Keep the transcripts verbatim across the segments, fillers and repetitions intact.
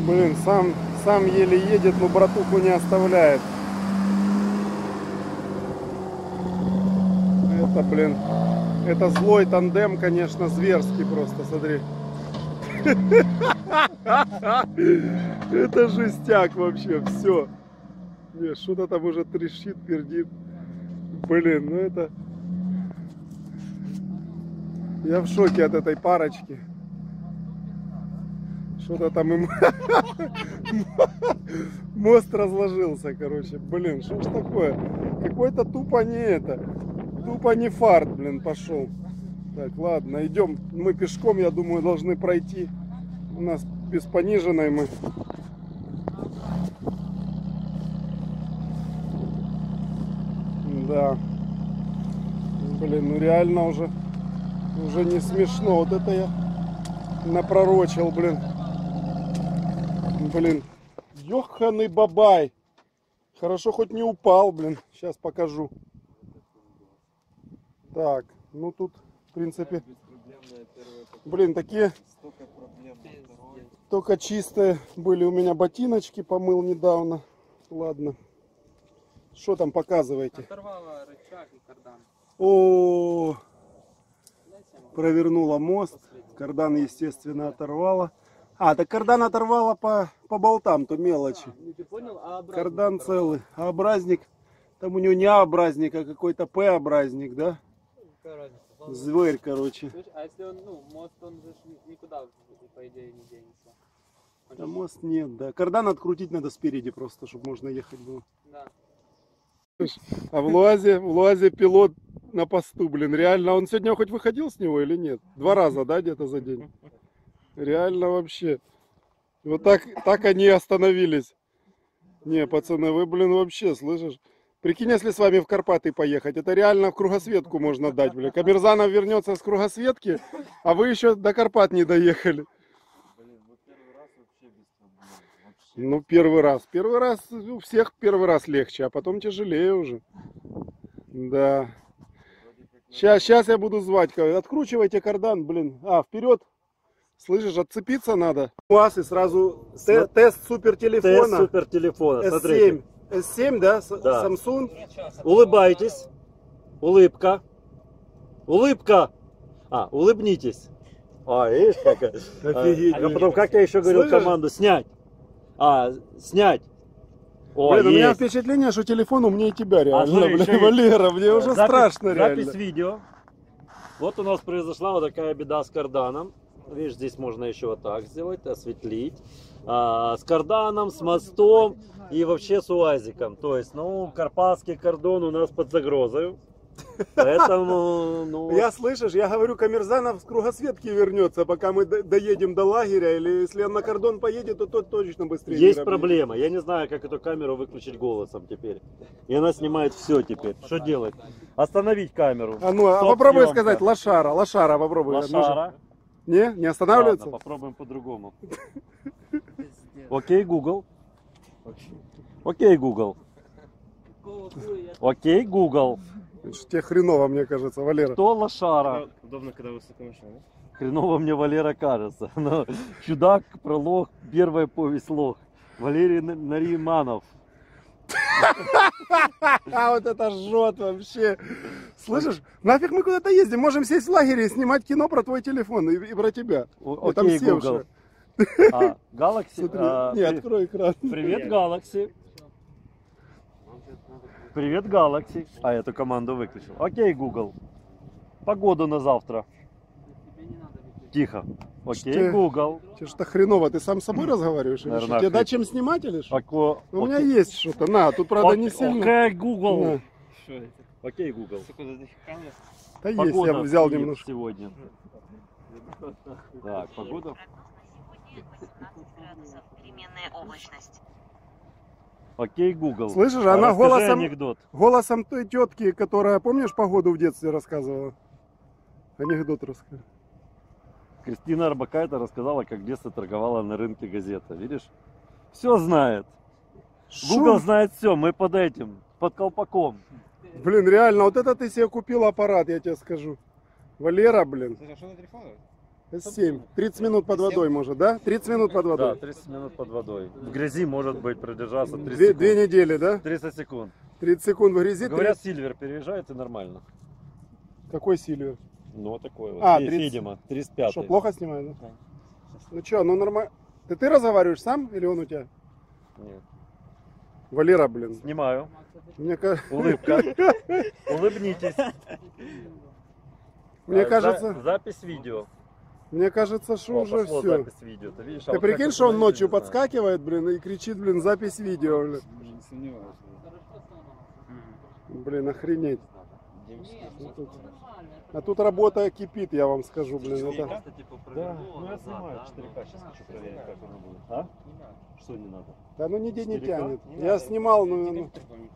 Блин, сам, сам еле едет, но братуху не оставляет. Это, блин, это злой тандем, конечно, зверский просто, смотри. Это жестяк вообще, все. Что-то там уже трещит, пердит. Блин, ну это... Я в шоке от этой парочки. Что-то там им... Мост разложился, короче. Блин, что ж такое? Какой-то тупо не это. Тупо не фарт, блин, пошел. Так, ладно, идем. Мы пешком, я думаю, должны пройти. У нас без пониженной мы. Да. Блин, ну реально уже, уже не смешно. Вот это я напророчил, блин. Блин, ёханый бабай. Хорошо хоть не упал, блин. Сейчас покажу. Так, ну тут, в принципе, блин, такие только чистые были у меня ботиночки, помыл недавно. Ладно. Что там показываете? Оторвала рычаг и кардан. О, провернула мост. Кардан, естественно, оторвала. А, так кардан оторвала по, по болтам, то мелочи. А, ты понял? А кардан оторвала. целый. А образник, там у него не А-образник, а какой-то П-образник, да? Зверь, короче. Слушай, а если он, ну, мост, он же никуда, по идее, не денется. Он Да же... мост нет, да. Кардан открутить надо спереди просто, чтобы можно ехать было. Да. А в Луазе, в Луазе пилот на посту, блин, реально. Он сегодня хоть выходил с него или нет? Два раза, да, где-то за день? Реально вообще. Вот так, так они и остановились. Не, пацаны, вы, блин, вообще, слышишь? Прикинь, если с вами в Карпаты поехать, это реально в кругосветку можно дать, блин. Камерзанов вернется с кругосветки, а вы еще до Карпат не доехали. Блин, ну первый раз вообще без проблем. Вообще. Ну, первый раз. Первый раз, у всех первый раз легче, а потом тяжелее уже. Да. Сейчас, сейчас я буду звать. Откручивайте кардан, блин. А, вперед. Слышишь, отцепиться надо. У вас и сразу те, тест супер телефона. Тест супер телефона. эс семь. Смотрите. эс семь, да? Да. Samsung. Улыбайтесь. Улыбка. Улыбка. А, улыбнитесь. А, видишь, как... Офигеть. А потом, как я еще говорил, Слышишь? команду снять. А, снять. О, Блин, у меня есть. впечатление, что телефон умнее тебя реально, А, смотри, блин, еще есть. Валера, мне уже Запись- страшно реально. Запись видео. Вот у нас произошла вот такая беда с карданом. Видишь, здесь можно еще вот так сделать, осветлить. А, с карданом, с мостом и вообще с уазиком. То есть, ну, карпатский кордон у нас под загрозой. Поэтому, ну... Я, слышишь, я говорю, Камерзанов с кругосветки вернется, пока мы до- доедем до лагеря, или если он на кордон поедет, то тот точно быстрее. Есть не проблема. Я не знаю, как эту камеру выключить голосом теперь. И она снимает все теперь. Что делать? Остановить камеру. А ну, а Стоп, попробуй съемка. сказать лошара, лошара попробуй. Лошара. Не, не останавливается? Ладно, попробуем по-другому. Окей, Google. Окей, Google. Окей, Google. Тебе хреново, мне кажется, Валера. Кто лошара? Удобно, когда высоко машина. Хреново мне Валера кажется. Но чудак, пролог, первая повесть лох. Валерий Н- Нариманов. А вот это жжет вообще. Слышишь, нафиг мы куда-то ездим? Можем сесть в лагере и снимать кино про твой телефон и, и про тебя. О- И там Окей, севшая. Google. А, Galaxy. Смотри, а, не, при- открой экран. Привет, Galaxy. Привет, Galaxy. А, эту команду выключил. Окей, Google. Погоду на завтра. Тихо. Окей, Что? Google. Тебе что хреново, ты сам с собой разговариваешь? Или Наверное, что? Тебе охрен- дать чем снимать или что? Око- У меня окей. есть что-то. На, тут правда не Ок- сильно. Окей, Google. На. Что это? Окей, Google. Куда ты камера? Да есть, Погода я взял в Киев немножко. сегодня. Так, погода. Переменная облачность. Окей, Google. Слышишь, А она расскажи голосом, анекдот. голосом той тетки, которая, помнишь, погоду в детстве рассказывала? Анекдот расскажи. Кристина Арбакайте рассказала, как в детстве торговала на рынке газета. Видишь? Все знает. Google Шо? знает все. Мы под этим, под колпаком. Блин, реально, вот это ты себе купил аппарат, я тебе скажу. Валера, блин. Слушай, а что за телефон? эс семь. тридцать минут под водой может, да? тридцать минут под Да, водой. тридцать минут под водой. В грязи может быть продержаться тридцать Две, секунд. две недели, да? тридцать секунд. тридцать секунд в грязи. Говорят, тридцать. Сильвер переезжает и нормально. Какой Сильвер? Ну, вот такой вот. А, Фе- тридцать. Федима, тридцать пятый. Что, плохо снимает, да? Ну что, ну нормально. Ты, ты разговариваешь сам или он у тебя? Нет. Валера, блин. Снимаю. Мне, ка- Улыбка. Улыбнитесь. Мне А, за- кажется, Запись видео. мне кажется, что О, уже пошло все. запись видео. Ты видишь? а Ты вот прикинь, как что он остановить, ночью не знаю. подскакивает, блин, и кричит, блин, запись видео, блин. Не сомневаюсь. Блин, охренеть. А тут работа кипит, я вам скажу, блин. Это... Да, ну я снимаю четыре ка, сейчас хочу проверить, как оно будет. А? Что не надо? Да ну нигде не четыре ка? тянет. Я снимал, ну, ну,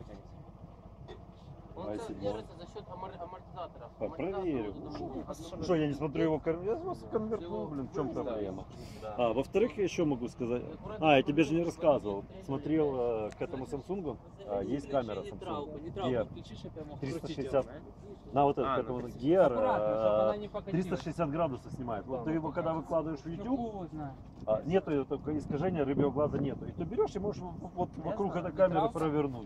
Он Ай, це седьмой. держится за счет амор- амортизатора. А, проверю. Что, я не смотрю его кон- Я просто конвертну, блин, в чем проблема? А, во-вторых, я еще могу сказать. А, я тебе же не рассказывал. Смотрел э, к этому Samsung, а, есть камера Samsung. Gear триста шестьдесят. На вот этот, к этому Gear э, триста шестьдесят градусов снимает. Вот ты его когда выкладываешь в YouTube, а, нету только искажения рыбьего глаза нету. И ты берешь и можешь вот, вот вокруг этой камеры провернуть.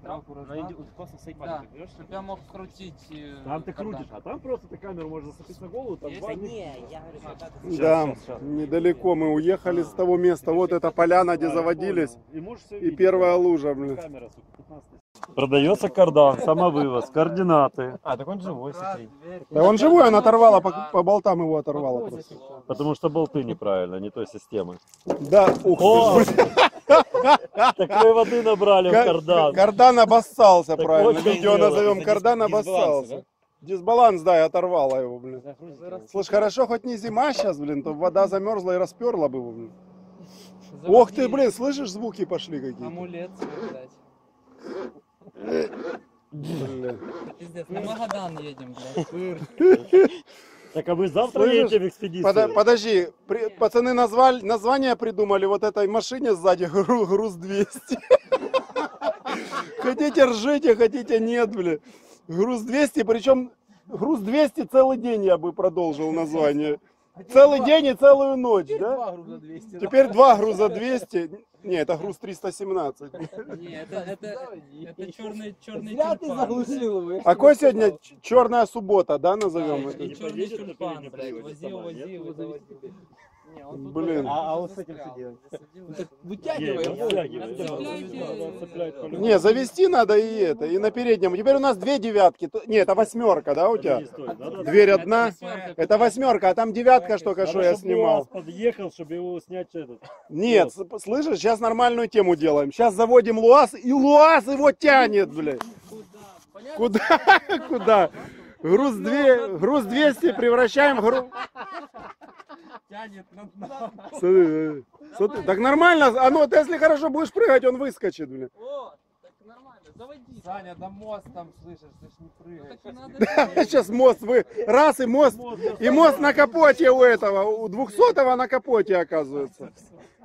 Да, чтобы я мог крутить. э, Там ты кардан. крутишь, а там просто ты камеру можешь зацепить на голову, там два Не, я говорю, что это... да, щас, щас. недалеко мы уехали с того места. Вот эта поляна, где заводились. И, можешь всё И видеть. первая лужа, блин. Камера, сука, пятнадцать. Продается кардан, самовывоз, координаты. А, так он живой, смотри. Да он живой, он оторвало, по, по болтам его оторвало просто. Потому что болты неправильно, не той системы. Да, ух О! ты, блин. Такой воды набрали в Ка- кардан. Кардан обоссался, Так правильно. вот в чем Видео дело. назовем кардан обоссался. Дисбаланс, да, и оторвало его, блин. Слышь, хорошо, хоть не зима сейчас, блин, то вода замерзла и расперла бы его, блин. Ох ты, блин, слышишь, звуки пошли какие-то. Амулет свой, блядь. Блин. Пиздец, на Магадан едем, блядь. Так а вы завтра Слышишь? едете в экспедицию? Подо- подожди, при- пацаны назвали, название придумали вот этой машине сзади, гру- груз двести. Хотите ржите, хотите нет, блин. Груз двести, причем груз двести целый день я бы продолжил название. Целый день и целую ночь, да? груза двести. Теперь два груза двести. Не, это груз триста семнадцать. Не, это, это, это черный, черный тюльпан. его. А какой сегодня ч- черная суббота, да, назовем Да, это? и черный тюльпан, блядь. Возил, возил, возил. Блин. А, а вот с этим что делать? Вытягивай Не, его. вытягивай, да, Отцепляйте. надо цеплять по-любому. Не, завести надо и это, и на переднем. Теперь у нас две девятки. Т- Не, это восьмерка, да, у тебя? Не стоит, да-да-да. Дверь одна. Это восьмерка, а там девятка, что Надо, что я чтобы снимал. УАЗ подъехал, чтобы его снять этот. Нет, с- слышишь, сейчас нормальную тему делаем. Сейчас заводим ЛуАЗ, и ЛуАЗ его тянет, блядь. Куда? Куда? Груз, две, груз двести превращаем в груз... Тянет на дно. Смотри, смотри. Так нормально, а ну, ты если хорошо будешь прыгать, он выскочит, блин. О, так нормально, заводи. Саня, на мост там, слышишь, ты ж не прыгаешь. Так надо. Сейчас мост вы... Раз, и мост... И мост на капоте у этого, у двухсотого на капоте оказывается.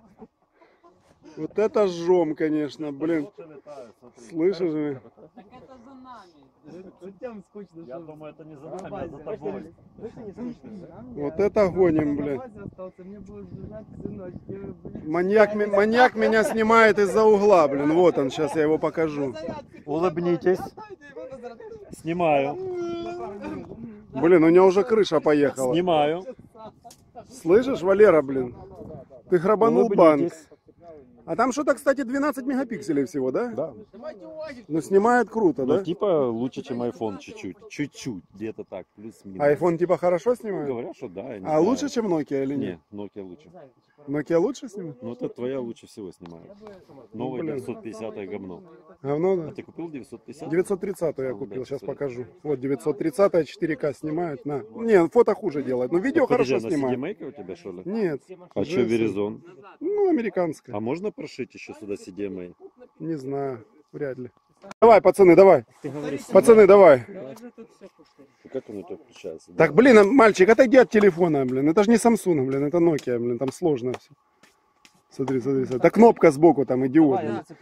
Вот это жом, конечно, блин. Слышишь, блин? Так это за нами. Зачем скучно? Я думаю, это не за нами, а за тобой. Вот это гоним, блин. Остался, мне было двенадцать ночи. Маньяк, ме- маньяк меня снимает из-за угла, блин. Вот он, сейчас я его покажу. Улыбнитесь. Снимаю. Блин, у него уже крыша поехала. Снимаю. Слышишь, Валера, блин? Ты храбанул банк. Улыбнитесь. А там что-то, кстати, двенадцать мегапикселей всего, да? Да. Ну, снимает круто, Ну, да? типа лучше, чем iPhone чуть-чуть. Чуть-чуть, где-то так, плюс-минус. Айфон типа хорошо снимает? Говорят, что да. я не А знаю. лучше, чем Nokia или нет? Не, Nokia лучше. Nokia лучше снимает? Ну, это твоя лучше всего снимает. Новая блин. девятьсот пятьдесят говно. Говно, А да? ты купил девятьсот пятьдесят? девятьсот тридцать я Ну, купил, да, сейчас смотри. покажу. Вот девятьсот тридцать четыре ка снимает, на. Не, фото хуже делает, но видео Подожди, хорошо она си ди эм снимает. эй у тебя, что ли? Нет. А что Verizon? Ну, американская. А можно прошить еще сюда си ди эм эй? Не знаю, вряд ли. Давай, пацаны, давай. Пацаны, давай. Ну, как он у тебя включается? Так, блин, мальчик, отойди от телефона, блин. Это же не Samsung, блин, это Nokia, блин, там сложно все. Смотри, смотри, смотри. Это кнопка сбоку, там идиот.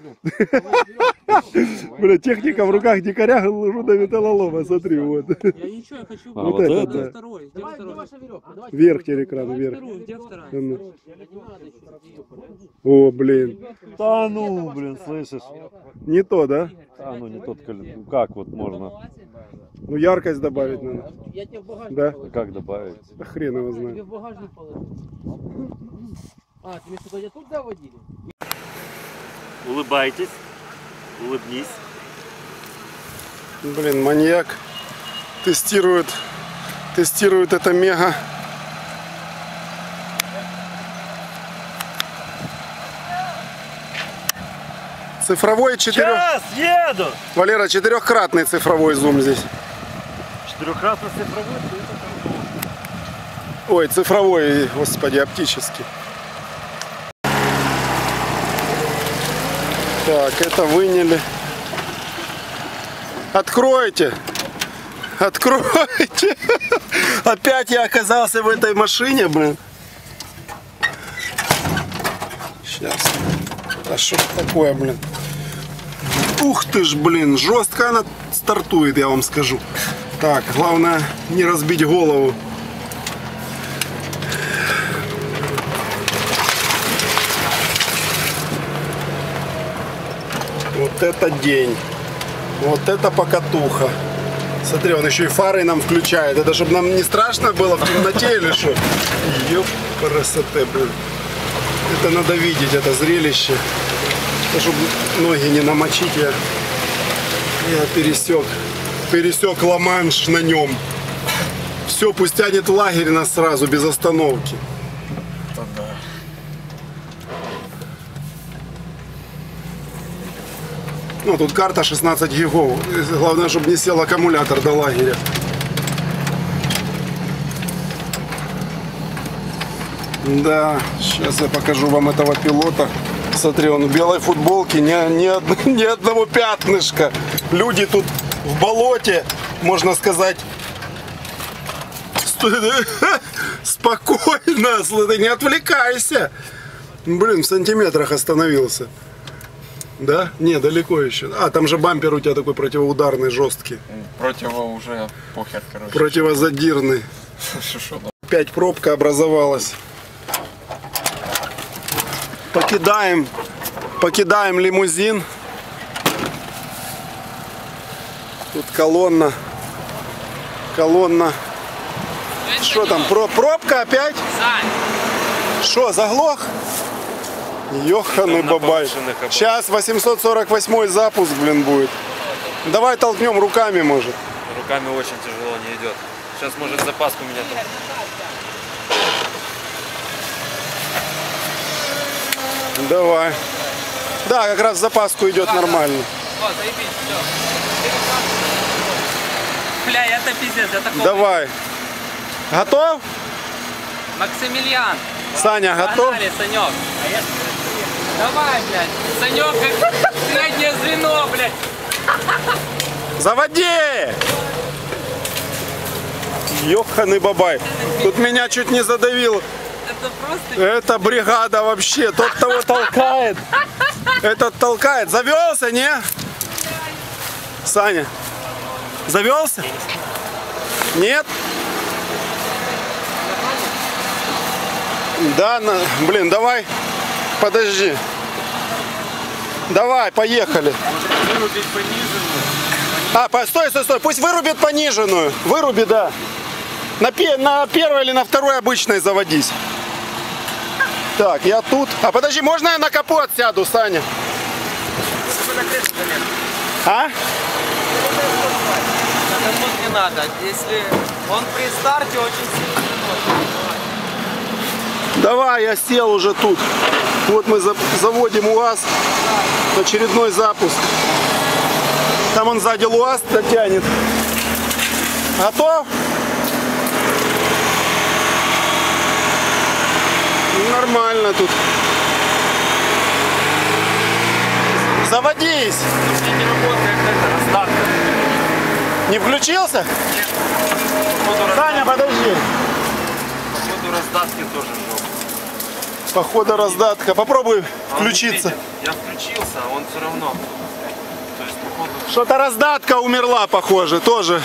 Бля, техника в руках дикаря до металлолома, смотри, вот. Я ничего, я хочу... А, Вот вот это, это? да. Второй, где второй? Вверх телекран, вверх. Вторую, где вторая? Ну. О, блин. Да ну, блин, слышишь? Не то, да? А, ну не тот колесо. Как вот можно? Ну, яркость добавить надо. Я тебе в багажник Да? положу. Как добавить? Да хрен его Тебе знает. в багажник положу. А, тебе что, я тут заводили? Улыбайтесь. Улыбнись. Блин, маньяк тестирует, тестирует это мега. Цифровой четырех... Сейчас еду! Валера, четырехкратный цифровой зум здесь. Четырехкратно цифровой. Ой, цифровой, господи, оптический. Так, это выняли. Откройте! Откройте! Опять я оказался в этой машине, блин. Сейчас. А что такое, блин? Ух ты ж, блин, жестко она стартует, я вам скажу. Так, главное не разбить голову. Вот это день. Вот это покатуха. Смотри, он еще и фары нам включает. Это чтобы нам не страшно было в темноте или что? Ёп, красоты, блин. Это надо видеть, это зрелище. Это, чтобы ноги не намочить, я, я пересек. Пересек Ла-Манш на нем. Все, пусть тянет в лагерь нас сразу, без остановки. Ну, тут карта шестнадцать гигов. Главное, чтобы не сел аккумулятор до лагеря. Да, сейчас я покажу вам этого пилота. Смотри, он в белой футболке, ни, ни, од- ни одного пятнышка. Люди тут в болоте, можно сказать, спокойно, ты не отвлекайся. Блин, в сантиметрах остановился. Да? Не, далеко еще. А, там же бампер у тебя такой противоударный, жесткий. Противо уже похер, короче. Противозадирный. Шо там? Опять пробка образовалась. Покидаем, покидаем лимузин. Тут колонна. Колонна. Что там, про, пробка опять? Что, заглох? Ёханый бабай. Сейчас восемьсот сорок восьмой запуск, блин, будет. Давай толкнем руками, может. Руками очень тяжело не идет. Сейчас может запаску меня там. Давай. Да, как раз запаску идет нормально. О, заебись, все. Бля, это пиздец, я такого... Давай. Готов? Максимилиан. Саня, готов? Погнали, Санек. Давай, блядь. Санек, как среднее звено, блядь. Заводи! Ёханый бабай. Тут меня чуть не задавил. Это просто... Это бригада вообще. Тот, того толкает. Этот толкает. Завелся, не? Саня. Завелся? Нет? Да, на... блин, давай. Подожди. Давай, поехали. Вырубить пониженную. А, постой, стой, стой. Пусть вырубит пониженную. Выруби, да. На, пе- на первой или на второй обычной заводись. Так, я тут. А подожди, можно я на капот сяду, Саня? А? Капот не надо. Если он при старте очень сильно заносит. Давай, я сел уже тут. Вот мы за- заводим УАЗ. Очередной запуск. Там он сзади УАЗ дотянет. Готов? Нормально тут. Заводись. Не работает это, раздатка. Не включился? Походу, раз- Саня, подожди. походу раздатки тоже жопа. Походу раздатка. Попробуй включиться. Я включился, а он все равно. То есть, походу... Что-то раздатка умерла, похоже, тоже.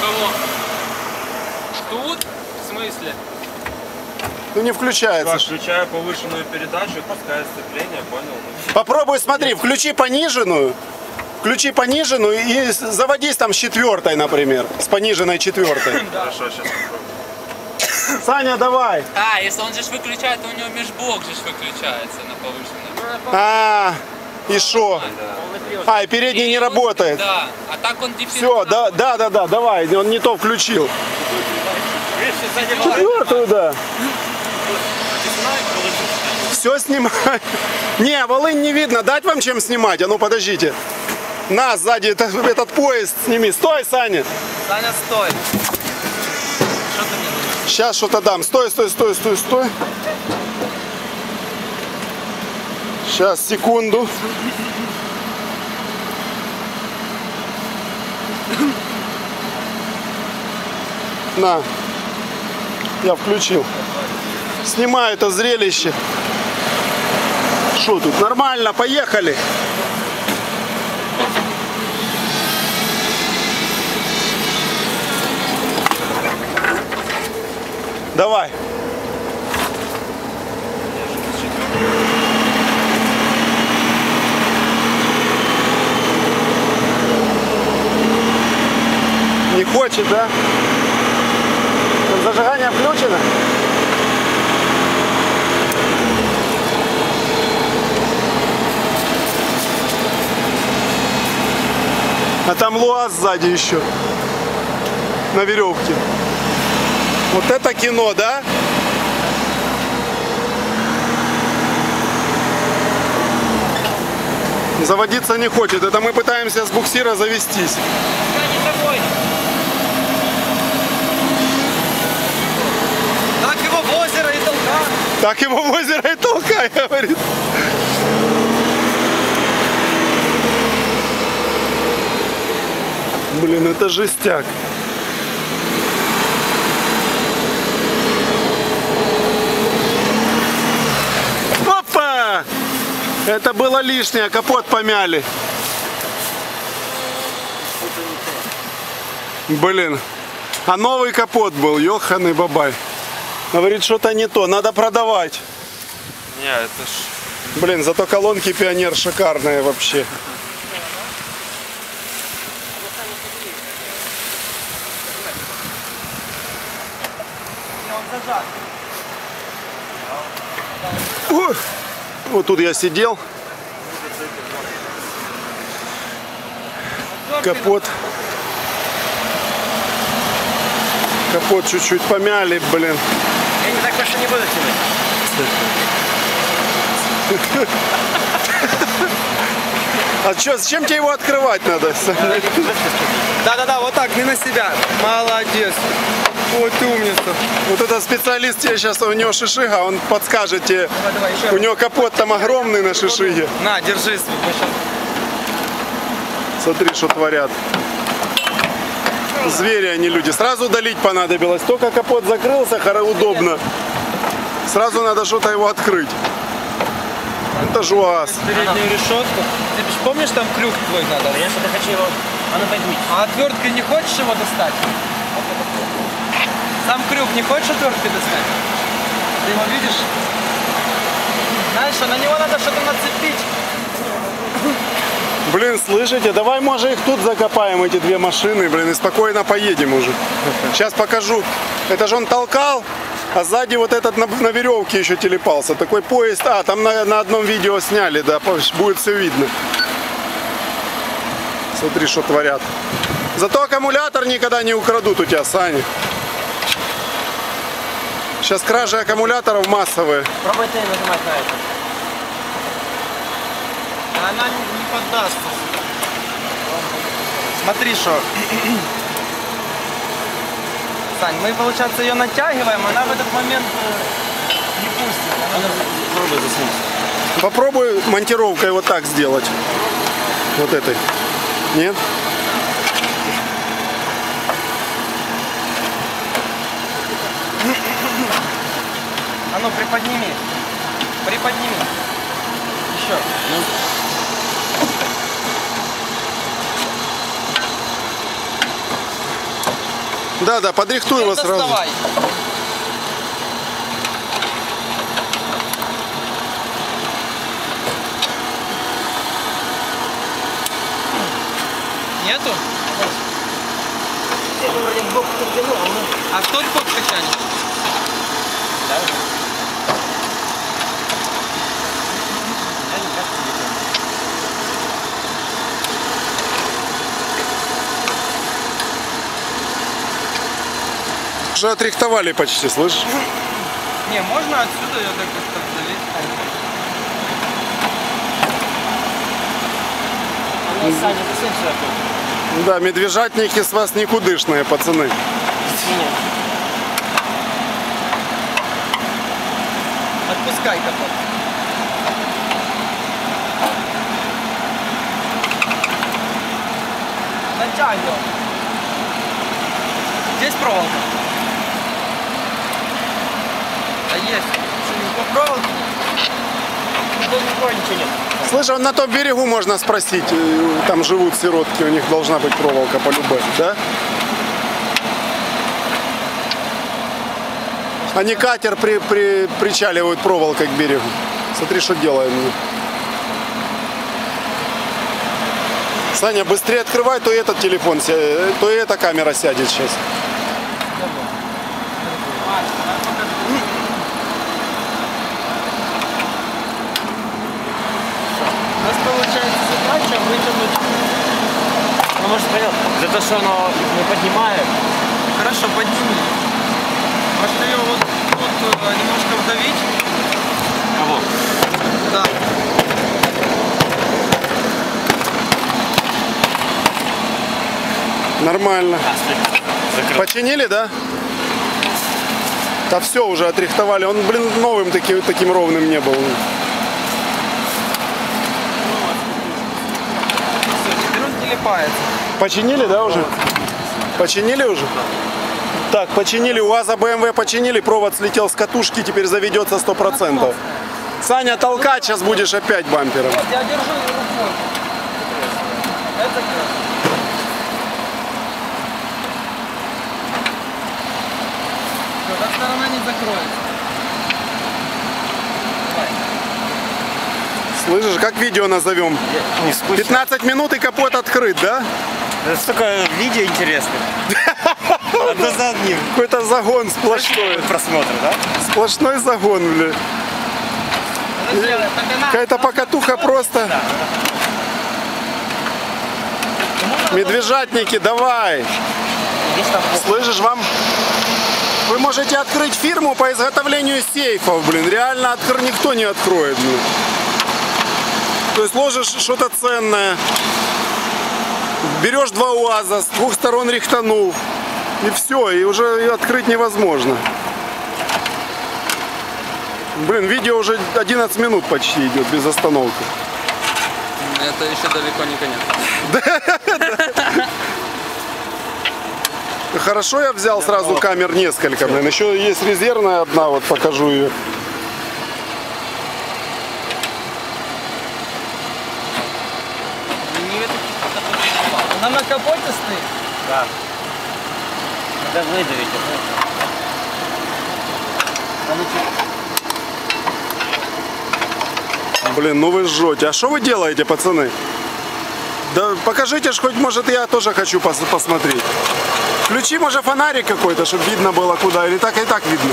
Кого? Тут? В смысле? Ну не включается. Так, включаю повышенную передачу, пускай сцепление, понял? Ну, Попробуй, смотри, включи пониженную. Включи пониженную и заводись там с четвертой, например. С пониженной четвертой. Хорошо, сейчас попробую. Саня, давай. А, если он же ж выключает, то у него межблок же ж выключается на повышенном. А, и шо? А, и передний не работает. Да, а так он дефицит. Все, да, да, да, да, давай, он не то включил. Четвертую, да. Все снимаю. Не, волынь не видно. Дать вам чем снимать? А ну подождите. На, сзади это, этот поезд сними. Стой, Саня. Саня, стой. Что ты мне даешь? Сейчас что-то дам. Стой, стой, стой, стой, стой. Сейчас, секунду. На. Я включил. Снимаю это зрелище. Что тут? Нормально, поехали. Давай. Не хочет, да? Зажигание включено? А там ЛуАЗ сзади еще. На веревке. Вот это кино, да? Заводиться не хочет. Это мы пытаемся с буксира завестись. Так его в озеро и толкай. Так его в озеро и толкай, говорит. Блин, это жестяк. Опа! Это было лишнее, капот помяли. Блин. А новый капот был, ёханый бабай. Говорит, что-то не то, надо продавать. Не, это ж... Блин, зато колонки Пионер шикарные вообще. Ой, вот тут я сидел. Капот. Капот чуть-чуть помяли, блин. Я не так больше не буду тянуть. А что, зачем тебе его открывать надо? Да-да-да, вот так, не на себя. Молодец. Вот ты умница. Вот этот специалист тебе сейчас, у него шишига, он подскажет тебе. Давай, давай, еще. У него капот там огромный на шишиге. На, держись. Смотри, что творят. Звери, они люди. Сразу удалить понадобилось. Только капот закрылся, хоро удобно. Сразу надо что-то его открыть. Это ж УАЗ. Переднюю решетку. Ты ж помнишь, там крюк твой надо? Я что-то хочу его... А ну возьми. А отверткой не хочешь его достать? Сам крюк не хочешь отверткой достать? Ты его видишь? Знаешь, а на него надо что-то нацепить. Блин, слышите, давай, может, их тут закопаем, эти две машины, блин, и спокойно поедем уже. Сейчас покажу. Это же он толкал, а сзади вот этот на, на веревке еще телепался. Такой поезд. А, там на, на одном видео сняли, да, будет все видно. Смотри, что творят. Зато аккумулятор никогда не украдут у тебя, Саня. Сейчас кражи аккумуляторов массовые. Пробуй ты нажимать на это. Она не, не поддастся. Смотри, что. Сань, мы, получается, ее натягиваем, она в этот момент э, не пустит. Она... Пробуй заснуть. Попробуй монтировкой вот так сделать. Вот этой. Нет? А ну, приподними. Приподними. Еще. Да, да, подрихтуй его сразу. Доставай. Нету? А в тот бок качали? Уже отрихтовали почти, слышишь? Не, можно отсюда ее так как-то вдавить. Да, медвежатники с вас никудышные, пацаны. Отпускай капот. Натягивай. Здесь проволока. А есть. Что, по проволоке? Тут никого ничего нет. Слышь, а на том берегу можно спросить, э, там живут сиротки, у них должна быть проволока по-любому, да? Они катер при, при, причаливают проволокой к берегу. Смотри, что делаем. Саня, быстрее открывай, то и этот телефон, ся- то и эта камера сядет сейчас. У нас получается задача вытянуть. Ну, может, понял, за то, что оно не поднимает. Хорошо, подними. Может ее вот тут э, немножко вдавить? Кого? Да. Нормально. А, стой. Закрыл. Починили, да? Да все, уже отрихтовали. Он, блин, новым таки, таким ровным не был. Все, теперь он телепается. Починили, да, уже? Починили уже? Так, починили. У УАЗа бэ эм вэ починили. Провод слетел с катушки, теперь заведется сто процентов. Саня, толкать сейчас будешь опять бампером. Вот, я держу рукой. Это закрыл. Все, та сторона не закроется. Давай. Слышишь, как видео назовем? Не спустя. пятнадцать минут и капот открыт, да? Это столько видео интересных. Одно за одним. Какой-то загон сплошной. Просмотр, да? Сплошной загон, бля. Подожди, так она- Какая-то покатуха просто. Медвежатники, давай. Слышишь, вам... Вы можете открыть фирму по изготовлению сейфов, блин. Реально откр... никто не откроет, блин. То есть ложишь что-то ценное. Берешь два УАЗа, с двух сторон рихтанул. И все, и уже ее открыть невозможно. Блин, видео уже одиннадцать минут почти идет без остановки. Это еще далеко не конец. Хорошо я взял сразу камер несколько, блин. Еще есть резервная одна, вот покажу ее. Она на капоте стоит? Да. Надо выдавить. Блин, ну вы жжете. А что вы делаете, пацаны? Да покажите ж хоть, может, я тоже хочу пос посмотреть. Включи, может, фонарик какой-то, чтобы видно было куда. Или так и так видно.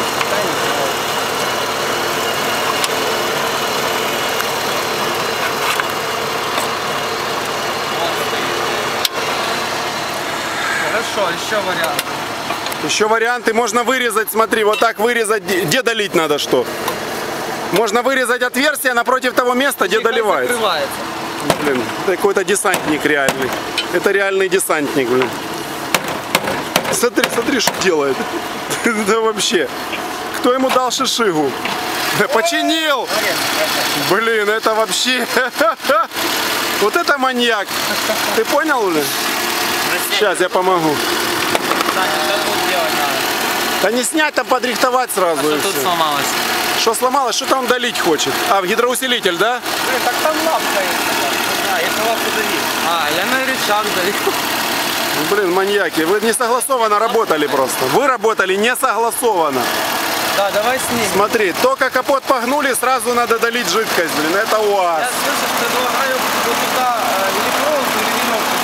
Хорошо, еще вариант. Еще варианты можно вырезать, смотри, вот так вырезать, где долить надо что. Можно вырезать отверстие напротив того места, где доливается. Закрывается. Блин, это какой-то десантник реальный. Это реальный десантник, блин. Смотри, смотри, что делает. Это вообще. Кто ему дал шишигу? Починил! Блин, это вообще... Вот это маньяк. Ты понял, блин? Сейчас я помогу. Да не снять, а подрихтовать сразу. А и что тут всё. сломалось? Что сломалось? Что там долить хочет? А, в гидроусилитель, да? Блин, так там лапка есть. Да, если лапку давить. А, я на рычаг даю. Блин, маньяки, вы не согласованно работали просто. Вы работали не согласованно. Да, давай снимем. Смотри, только капот погнули, сразу надо долить жидкость, блин, это Я УАЗ. слышу, что предлагаю вот туда э, или проволоку, или виновку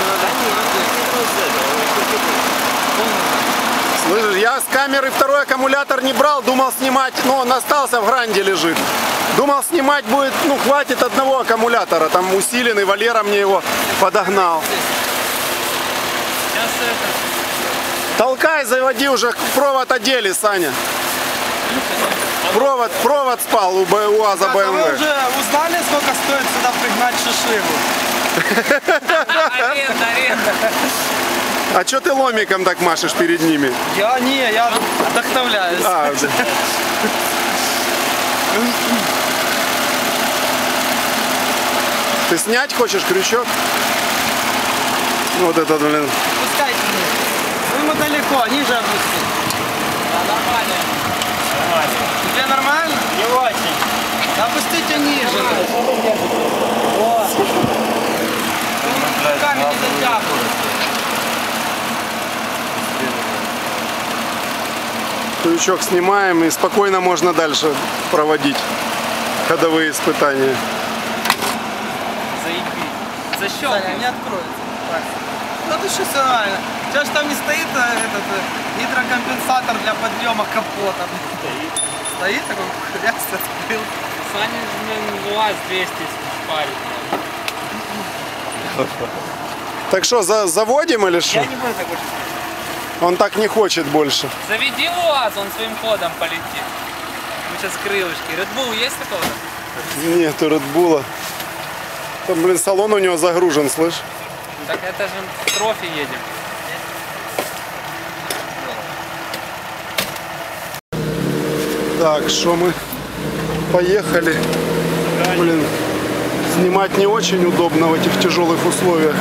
туда дать. Слышишь, я с камеры второй аккумулятор не брал, думал снимать, но он остался в гранде лежит. Думал снимать будет, ну хватит одного аккумулятора, там усиленный, Валера мне его подогнал. Сейчас это... Толкай, заводи уже, провод одели, Саня. Провод, провод спал у Б- УАЗа Так, а вы БМВ. уже узнали, сколько стоит сюда пригнать шишигу? Аренда, аренда. А что ты ломиком так машешь перед ними? Я не, я вдохновляюсь. А, да. Ты снять хочешь крючок? Вот этот, блин. Пускайте вниз. Ну ему далеко, ниже опусти. Да, нормально. Тебе нормально? Не очень. Да опустите ниже. Руками не затягивай. Крючок снимаем и спокойно можно дальше проводить ходовые испытания. Заебись. Саня, Защелкай. не откроется. Ну ты что, все нормально. У тебя же там не стоит э, этот э, гидрокомпенсатор для подъема капота. Стоит. Стоит такой хрясь открыл. Саня, блин, УАЗ двести шпарит. Так что, за, заводим или что? Я не буду такой. Он так не хочет больше. Заведи УАЗ, он своим ходом полетит. Мы сейчас крылышки. Red Bull есть такого-то? Нету Редбула. Там, блин, салон у него загружен, слышь? Так это же в трофи едем. Так, что мы поехали. Блин, снимать не очень удобно в этих тяжелых условиях.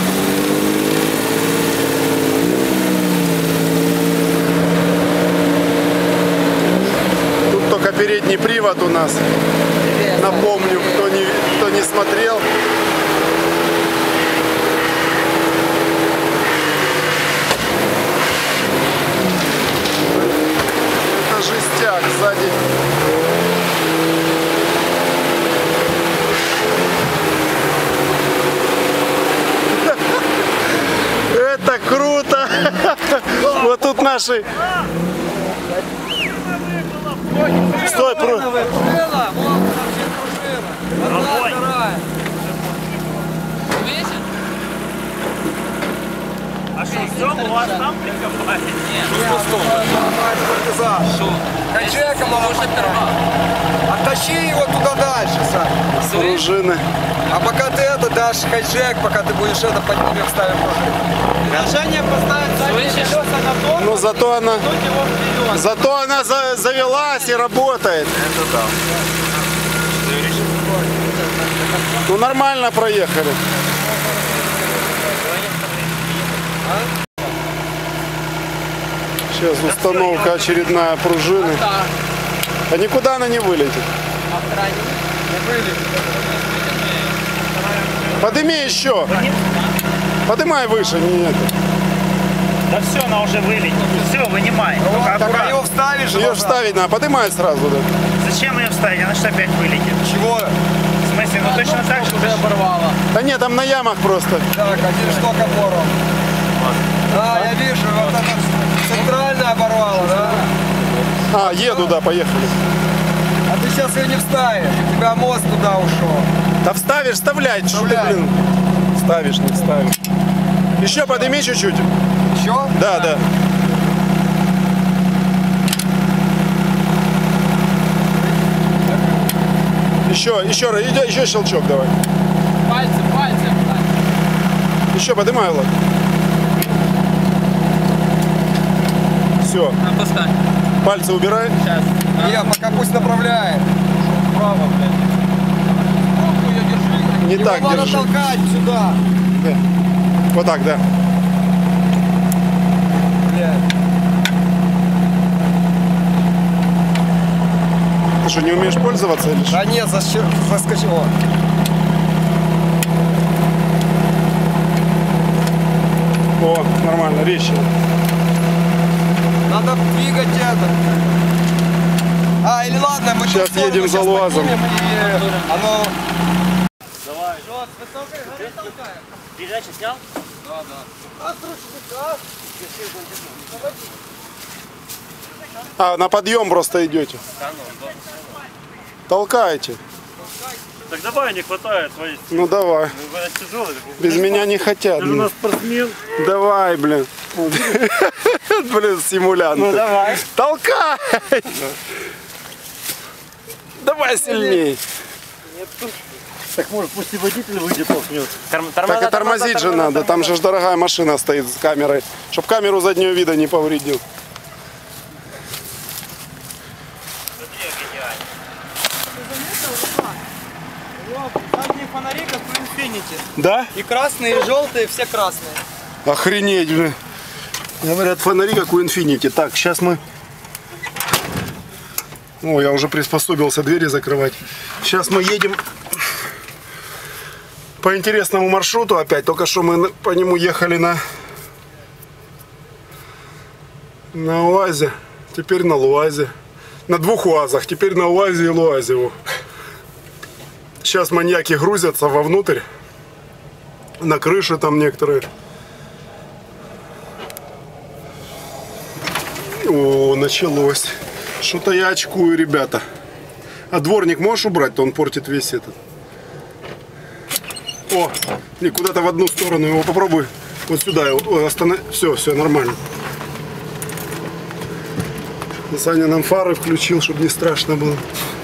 Тут только передний привод у нас. Напомню, кто не, кто не смотрел. Это жестяк сзади. Это круто! Вот тут наши... Стой, про... Пружина, вон вообще пружина. Одна, вторая. Весит? А что, все, у вас там прикопали? Нет. Шо? Качай-ка, может, Оттащи его туда дальше, Сань. пружины. А пока ты это дашь хайджек, пока ты будешь это поднимем, ставим пружину. Движение поставить задние Слышишь? колеса на тормоз, Ну зато она... тянуть его вперед. Зато она за- завелась и работает. Ну нормально проехали. Сейчас установка очередная пружины. А никуда она не вылетит. Подними еще. Поднимай выше. Нет. Да все, она уже вылетит. Все, вынимай. Только Так аккуратно. ее вставишь же Ее назад. вставить надо. Поднимай сразу. Да. Зачем ее вставить? Она что опять вылетит? Чего? В смысле, ну точно так же. Уже оборвало. Да нет, там на ямах просто. Так, один шток оборвал. А, я вижу, вот это центрально оборвало, да? А, еду, да, поехали. А ты сейчас ее не вставишь, у тебя мост туда ушел. Да вставишь, вставляй. Что ты, Вставляй. блин? Вставишь, не вставишь. Еще подними чуть-чуть. Еще? Да, да. Еще, еще, раз, иди- еще щелчок давай. Пальцы, пальцы. Еще поднимай, Влад. Все, Опускай. пальцы убирай. Сейчас. Не, пока пусть направляет. Право, блядь. Руку ее держи. Не Его так надо держи. толкать сюда. Да. Вот так, да. Блядь. что, не умеешь пользоваться или что? Да нет, заши- заскочил. О, нормально, резче. Надо двигать это. А, или ладно, мы Сейчас ту сторону едем за щас ЛуАЗом. поднимем, и оно... Давай. Что, с высокой горы толкаем? Передачу снял? А, срочно, а? А, на подъем просто идете. Толкаете. Так давай, не хватает твоей. Ну давай. Тяжелый. Без меня не хотят. Ты же у нас спортсмен. Давай, блин. Блин, симулянт. Ну давай. Толкай! Давай сильней. Так может пусть и водитель выйдет толкнет. Так и тормозить же надо. Там же ж дорогая машина стоит с камерой. Чтоб камеру заднего вида не повредил. Задние фонари как в Infinity. Да? И красные, и желтые, все красные. Охренеть, блин. Говорят, фонари как у Infinity. Так, сейчас мы... О, я уже приспособился двери закрывать. Сейчас мы едем по интересному маршруту опять. Только что мы по нему ехали на... На УАЗе. Теперь на ЛуАЗе. На двух УАЗах. Теперь на УАЗе и ЛуАЗе. Сейчас маньяки грузятся вовнутрь. На крыше там некоторые. О, началось. Что-то я очкую, ребята. А дворник можешь убрать, то он портит весь этот. О, не куда-то в одну сторону его попробуй. Вот сюда его останови. Все, все нормально. Саня нам фары включил, чтобы не страшно было.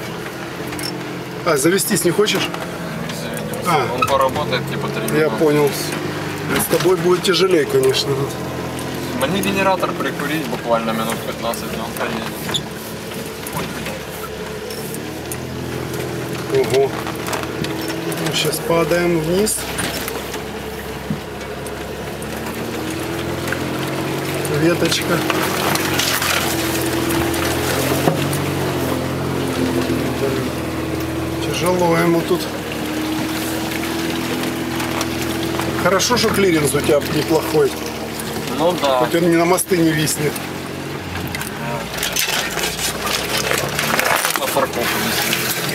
А, завестись не хочешь? А, Он поработает типа три минуты. я понял. С тобой будет тяжелее, конечно. Мне генератор прикурить буквально минут пятнадцать, но он поедет. Ого. Ну, сейчас падаем вниз. Веточка. Тяжело ему тут. Хорошо, что клиренс у тебя неплохой. Ну да. Хоть он не на мосты не виснет. На парковку висит.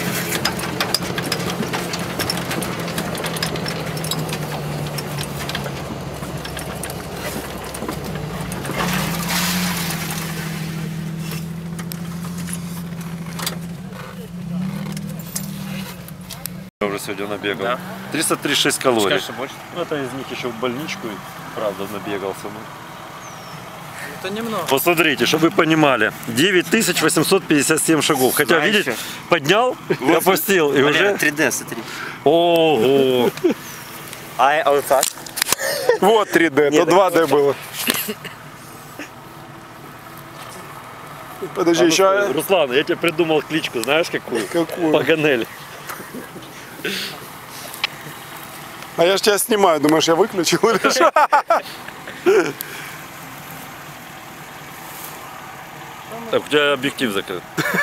Я уже сегодня набегал. Да. триста тридцать шесть калорий. Конечно, больше. Ну, это из них еще в больничку, правда, набегался. Ну. Это немного. Посмотрите, чтобы вы понимали. девять тысяч восемьсот пятьдесят семь шагов. Хотя, Знаете. видите, поднял, опустил и уже... три дэ, смотри. Ого! А, а вот так? Вот три дэ, то два дэ было. Подожди, А ну, еще... Руслан, я тебе придумал кличку, знаешь какую? Какую? Паганель. А я ж тебя снимаю, думаешь, я выключил или что? Так, у тебя объектив закрыт.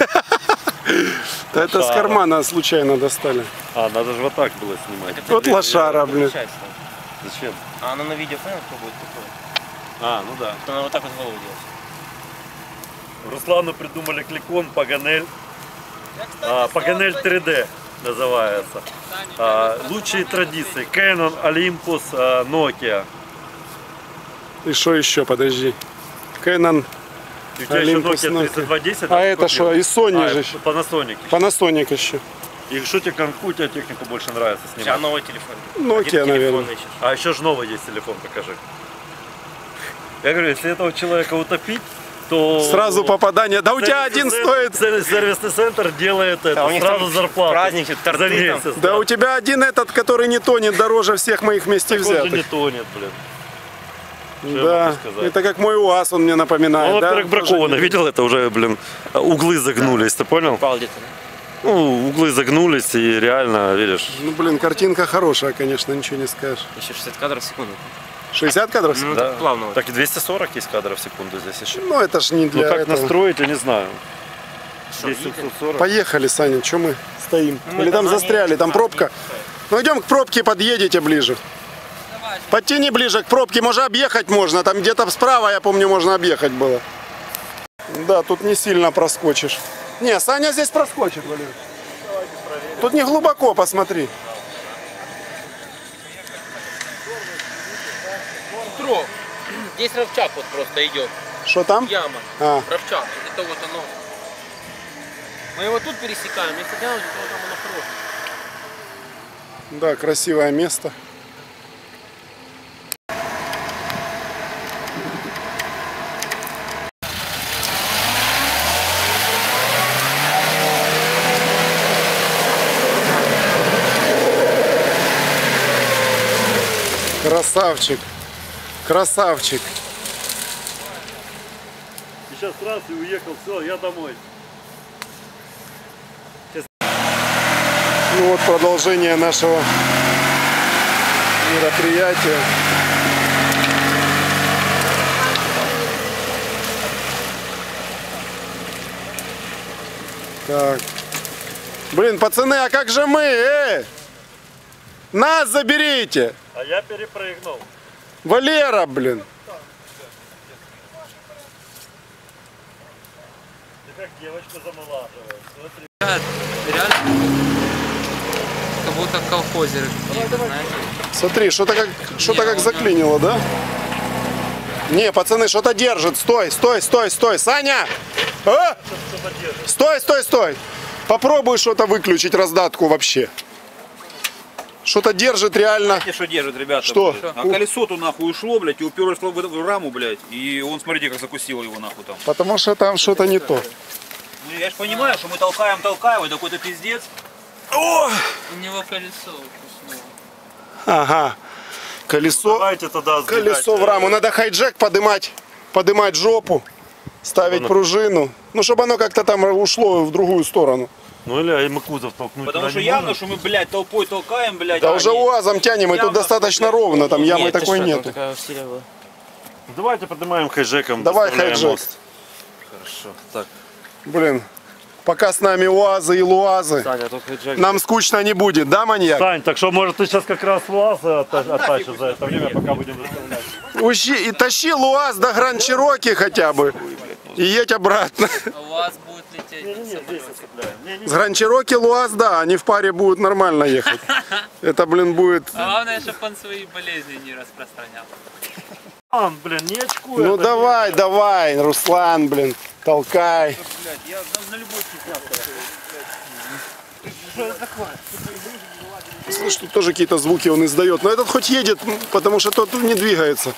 Да это с кармана случайно достали. А, надо же вот так было снимать. Вот лошара, блин. Зачем? А оно на видео, понял, кто будет такое? А, ну да. Надо вот так вот голову делать. Руслану придумали кликон Паганель. А, Паганель три дэ называется. А, лучшие традиции. Canon, Olympus, а, Nokia. И что еще, подожди. Canon, И у тебя еще Olympus, Nokia тридцать два десять. а это что, и Sony А, же. это Panasonic. Panasonic еще. И что тебе, какую тебе технику больше нравится Сейчас снимать? новый телефон. Nokia, Один телефон наверное. ищешь. А еще же новый есть телефон, покажи. Я говорю, если этого человека утопить, то... Сразу попадание. Да у тебя один стоит. Сервисный сервисный центр делает это, А у них сразу там зарплату. праздники, торты за там. месяц. Да у тебя один этот, который не тонет, дороже всех моих вместе Так он же не взятых. тонет, блин. Что я Да, могу сказать? это как мой УАЗ, он мне напоминает. Он, да? во-первых, бракованный. Видел это уже, блин, углы загнулись, ты понял? Упал где-то. Ну, углы загнулись и реально, видишь. Ну, блин, картинка хорошая, конечно, ничего не скажешь. Еще шестьдесят кадров в секунду. шестьдесят кадров? Ну, Да. так плавно. вот. Так и двести сорок есть кадров в секунду здесь еще. Ну, это ж не Ну для как этого. настроить, я не знаю. десять семьсот сорок. Поехали, Саня, что мы стоим? мы Или там давно застряли, не- там пробка? Ну идем к пробке, подъедете ближе. Подтяни ближе к пробке, может объехать можно. Там где-то справа, я помню, можно объехать было. Да, тут не сильно проскочишь. Не, Саня здесь проскочит, Валерий. Тут не глубоко, посмотри. Петров, здесь рывчак вот просто идет. Что там? Яма. А, Рывчак. Это вот оно. Мы его тут пересекаем. Если глянуть, то там оно просто. да, красивое место. Красавчик. Красавчик. Сейчас раз и уехал, все, я домой. Ну вот продолжение нашего мероприятия. Так. Блин, пацаны, а как же мы? Э? Нас заберите! А я перепрыгнул. Валера, блин. Ты как девочку замолаживаешь. Смотри. Реально. Как будто колхозеры какие-то, знаете. Смотри, что-то как, что-то Не, как он- заклинило, да? Не, пацаны, что-то держит. Стой, стой, стой, стой. Саня! А? Стой, стой, стой. Попробуй что-то выключить, раздатку вообще. Что-то держит реально. Знаете, что держит, ребята? Что? Блядь? А колесо-то нахуй ушло, блядь, и уперлось в, в раму, блядь. И он, смотрите, как закусил его нахуй там. Потому что там что-то не то. Ну, я же понимаю, что мы толкаем, толкаем, это какой-то пиздец. У него колесо упустило. Ага. Колесо, Давайте тогда сдвигать. колесо в раму. Надо хайджек подымать, подымать жопу, ставить пружину. Ну, чтобы оно как-то там ушло в другую сторону. Ну или мы кузов толкнуть. Потому туда что не явно, можем? что мы, блядь, толпой толкаем, блядь. Да а уже они- УАЗом тянем, и тут Явно, достаточно что, блядь, ровно, там ямы Нет, ты такой что, там нету. такая усилия была. Давайте поднимаем хайджеком. Давай доставляем хайджек. мост. Хорошо. Так, Блин, пока с нами УАЗы и ЛУАЗы, Таня, тут хайджек. нам скучно не будет, да, маньяк? Сань, так что может ты сейчас как раз УАЗ ота- оттащишь за это время, пока будем доставлять. Ущи, и тащи ЛУАЗ до Гранд Чироки хотя бы, и едь обратно. А у вас будет лететь на самолете. С Гранд Чироки ЛУАЗ, да, они в паре будут нормально ехать. Это, блин, будет... А главное, чтобы он свои болезни не распространял. Он, блин, не очкуй. Ну это давай, давай, Руслан, блин, толкай. Блядь, я на, на любой Слышь, тут тоже какие-то звуки он издает. Но этот хоть едет, потому что тот не двигается.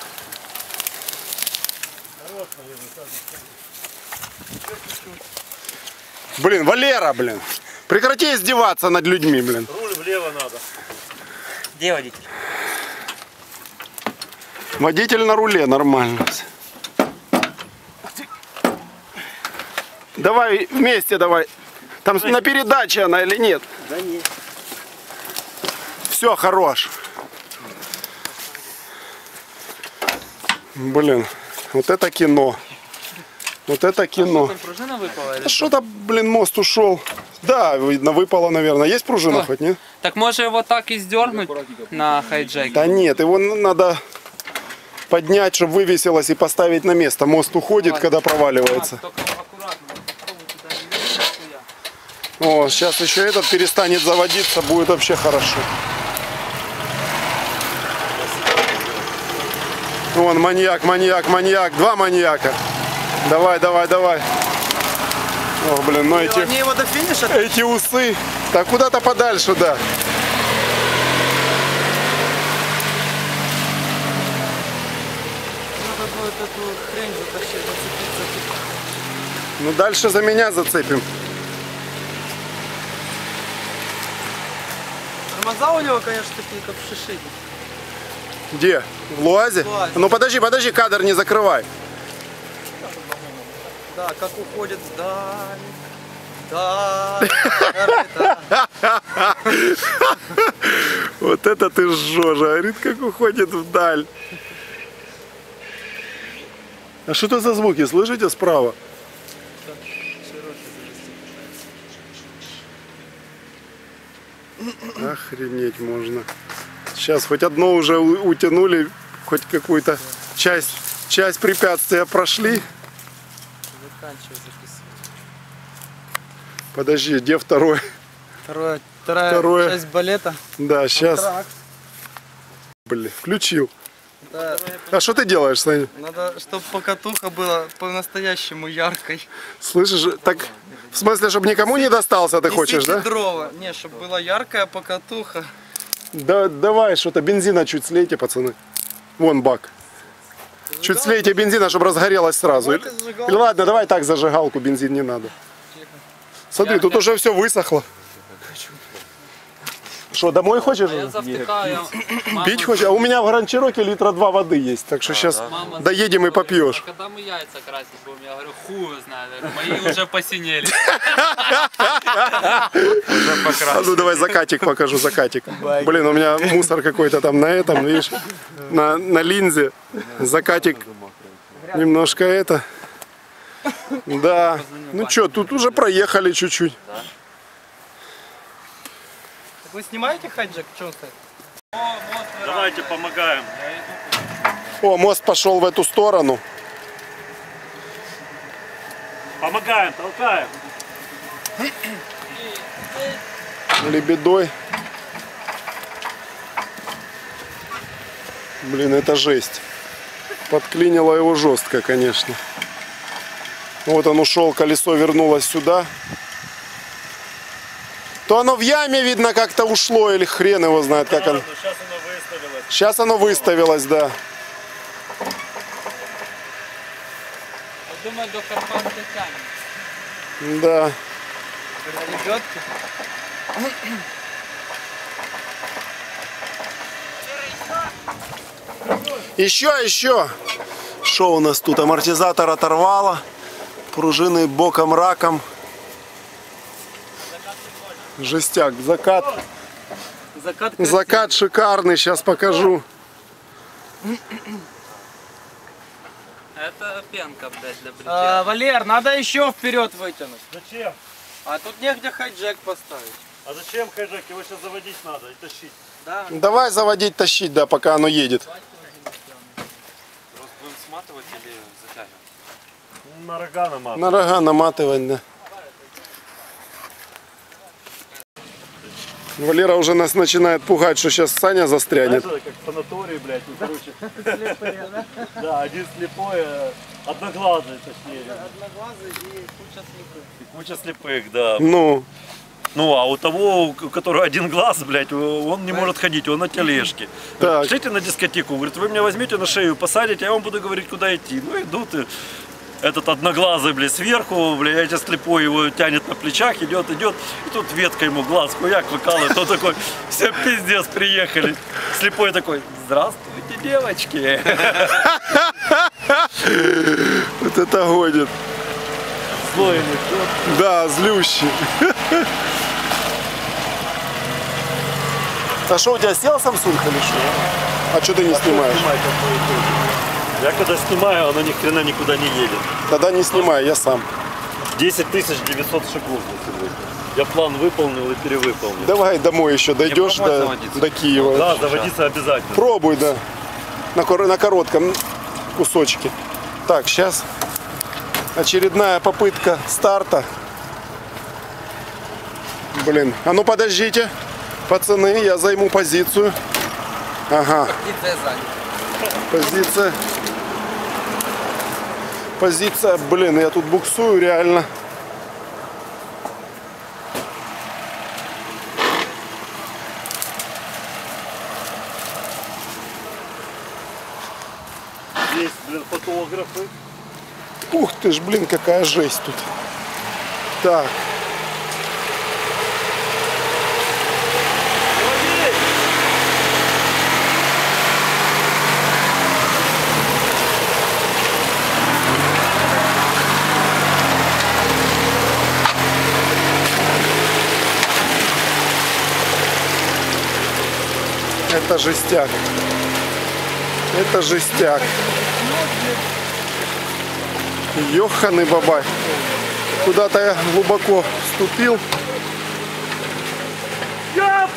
Блин, Валера, блин. Прекрати издеваться над людьми, блин. Руль влево надо. Где водитель? Водитель на руле, нормально. Давай вместе, давай. Там на передаче она или нет? Да нет. Все, хорош. Блин, вот это кино. Вот это кино. Там пружина выпала? или А что-то, блин, мост ушел. Да, видно, выпало, наверное. Есть пружина Что? хоть, нет? Так может его так и сдернуть на хайджеке? Да нет, его надо поднять, чтобы вывесилось и поставить на место. Мост уходит, когда проваливается. Только аккуратно. Попробуй туда не лезть, нихуя. О, сейчас еще этот перестанет заводиться, будет вообще хорошо. Вон, маньяк, маньяк, маньяк. Два маньяка. Давай, давай, давай. Ох, блин, ну эти, Они его до финиша. эти усы. Так куда-то подальше, да. Надо будет эту хрень затащить, зацепить, зацепить. Ну дальше за меня зацепим. Тормоза у него, конечно, такие, как в шишиге. Где? В Луазе? В Луазе. Ну подожди, подожди, кадр не закрывай. Да, как уходит вдаль. Да. Вот это ты жжешь, говорит, как уходит вдаль. А что это за звуки, слышите справа? Охренеть можно. Сейчас хоть одно уже у- утянули, хоть какую-то часть, часть препятствия прошли. Заканчивай записывать. Подожди, где второй? Второе, вторая Второе. часть балета. Да, сейчас. Антракт. Блин, включил. Да. А что ты делаешь, Саня? Надо, чтобы покатуха была по-настоящему яркой. Слышишь, так в смысле, чтобы никому не достался, ты хочешь, Несите да? дрова. Не, чтобы была яркая покатуха. Да, давай что-то, бензина чуть слейте, пацаны. Вон бак. Чуть слейте бензина, чтобы разгорелось сразу. Вот Или, и зажигалка. или ладно, давай так зажигалку, бензин не надо. Смотри, тут уже все высохло. Что, домой хочешь? Я завтыкаю. Мама- Пить хочешь? А у меня в Гранчироке литра два воды есть, так что сейчас мама доедем и завтыкала. попьешь. А когда мы яйца красить будем, я говорю, хуй знает. Мои уже посинели. А ну давай закатик покажу, закатик. Блин, у меня мусор какой-то там на этом, видишь, на, на линзе. Закатик немножко это. Да. Ну что, тут уже проехали чуть-чуть. Вы снимаете хайджек? Что он стоит? Давайте помогаем. О, мост пошел в эту сторону. Помогаем, толкаем. Лебедой. Блин, это жесть. Подклинило его жестко, конечно. Вот он ушел, колесо вернулось сюда. То оно в яме, видно, как-то ушло, или хрен его знает, как оно. Сейчас оно выставилось. Сейчас оно выставилось, да. Я думаю, до Карпат дотянем. Да. Лебедки. Еще, еще. Что у нас тут? Амортизатор оторвало. Пружины боком раком. Жестяк. Закат. Закат. Закат шикарный. Сейчас покажу. Это пенка, блядь, для бритья. А, Валер, надо еще вперед вытянуть. Зачем? А тут негде хайджек поставить. А зачем хайджек? Его сейчас заводить надо и тащить. Да. Давай заводить, тащить, да, пока оно едет. Просто будем сматывать или затягивать? На рога наматывать. На рога наматывать, да. Валера уже нас начинает пугать, что сейчас Саня застрянет. Знаешь, это как в санатории, блядь, ну, короче. Да, один слепой, э, одноглазый, точнее. Одноглазый и куча слепых. И куча слепых, да. Ну, Ну, а у того, у которого один глаз, блядь, он не может ходить, он на тележке. Так. Пришлите на дискотеку, говорит, вы меня возьмете на шею, посадите, я вам буду говорить, куда идти. Ну, идут и этот одноглазый, блядь, сверху, блядь, эти слепой его тянет на плечах, идет, идет, и тут ветка ему глаз, хуяк выкалывает, он такой, все, пиздец, приехали. Слепой такой, здравствуйте, девочки. вот это гонит. Злой ему, чё? Да, злющий. А что, у тебя сел Samsung или что? А что ты не снимаешь? Снимай такое тоже. Я когда снимаю, оно ни хрена никуда не едет. Тогда не снимай, я сам. десять тысяч девятьсот шагов на сегодня. Я план выполнил и перевыполнил. Давай домой еще дойдешь пробовать до, заводиться? до Киева. Да, заводиться обязательно. Пробуй, да. На, кор- на коротком кусочке. Так, сейчас очередная попытка старта. Блин, а ну подождите, пацаны, я займу позицию. Ага, Позиция сзади. позиция. Позиция, блин, я тут буксую реально. Есть, блин, фотографы. Ух ты ж, блин, какая жесть тут. Так. Это жестяк. Это жестяк. Ёханый бабай. Куда-то я глубоко вступил. Ёб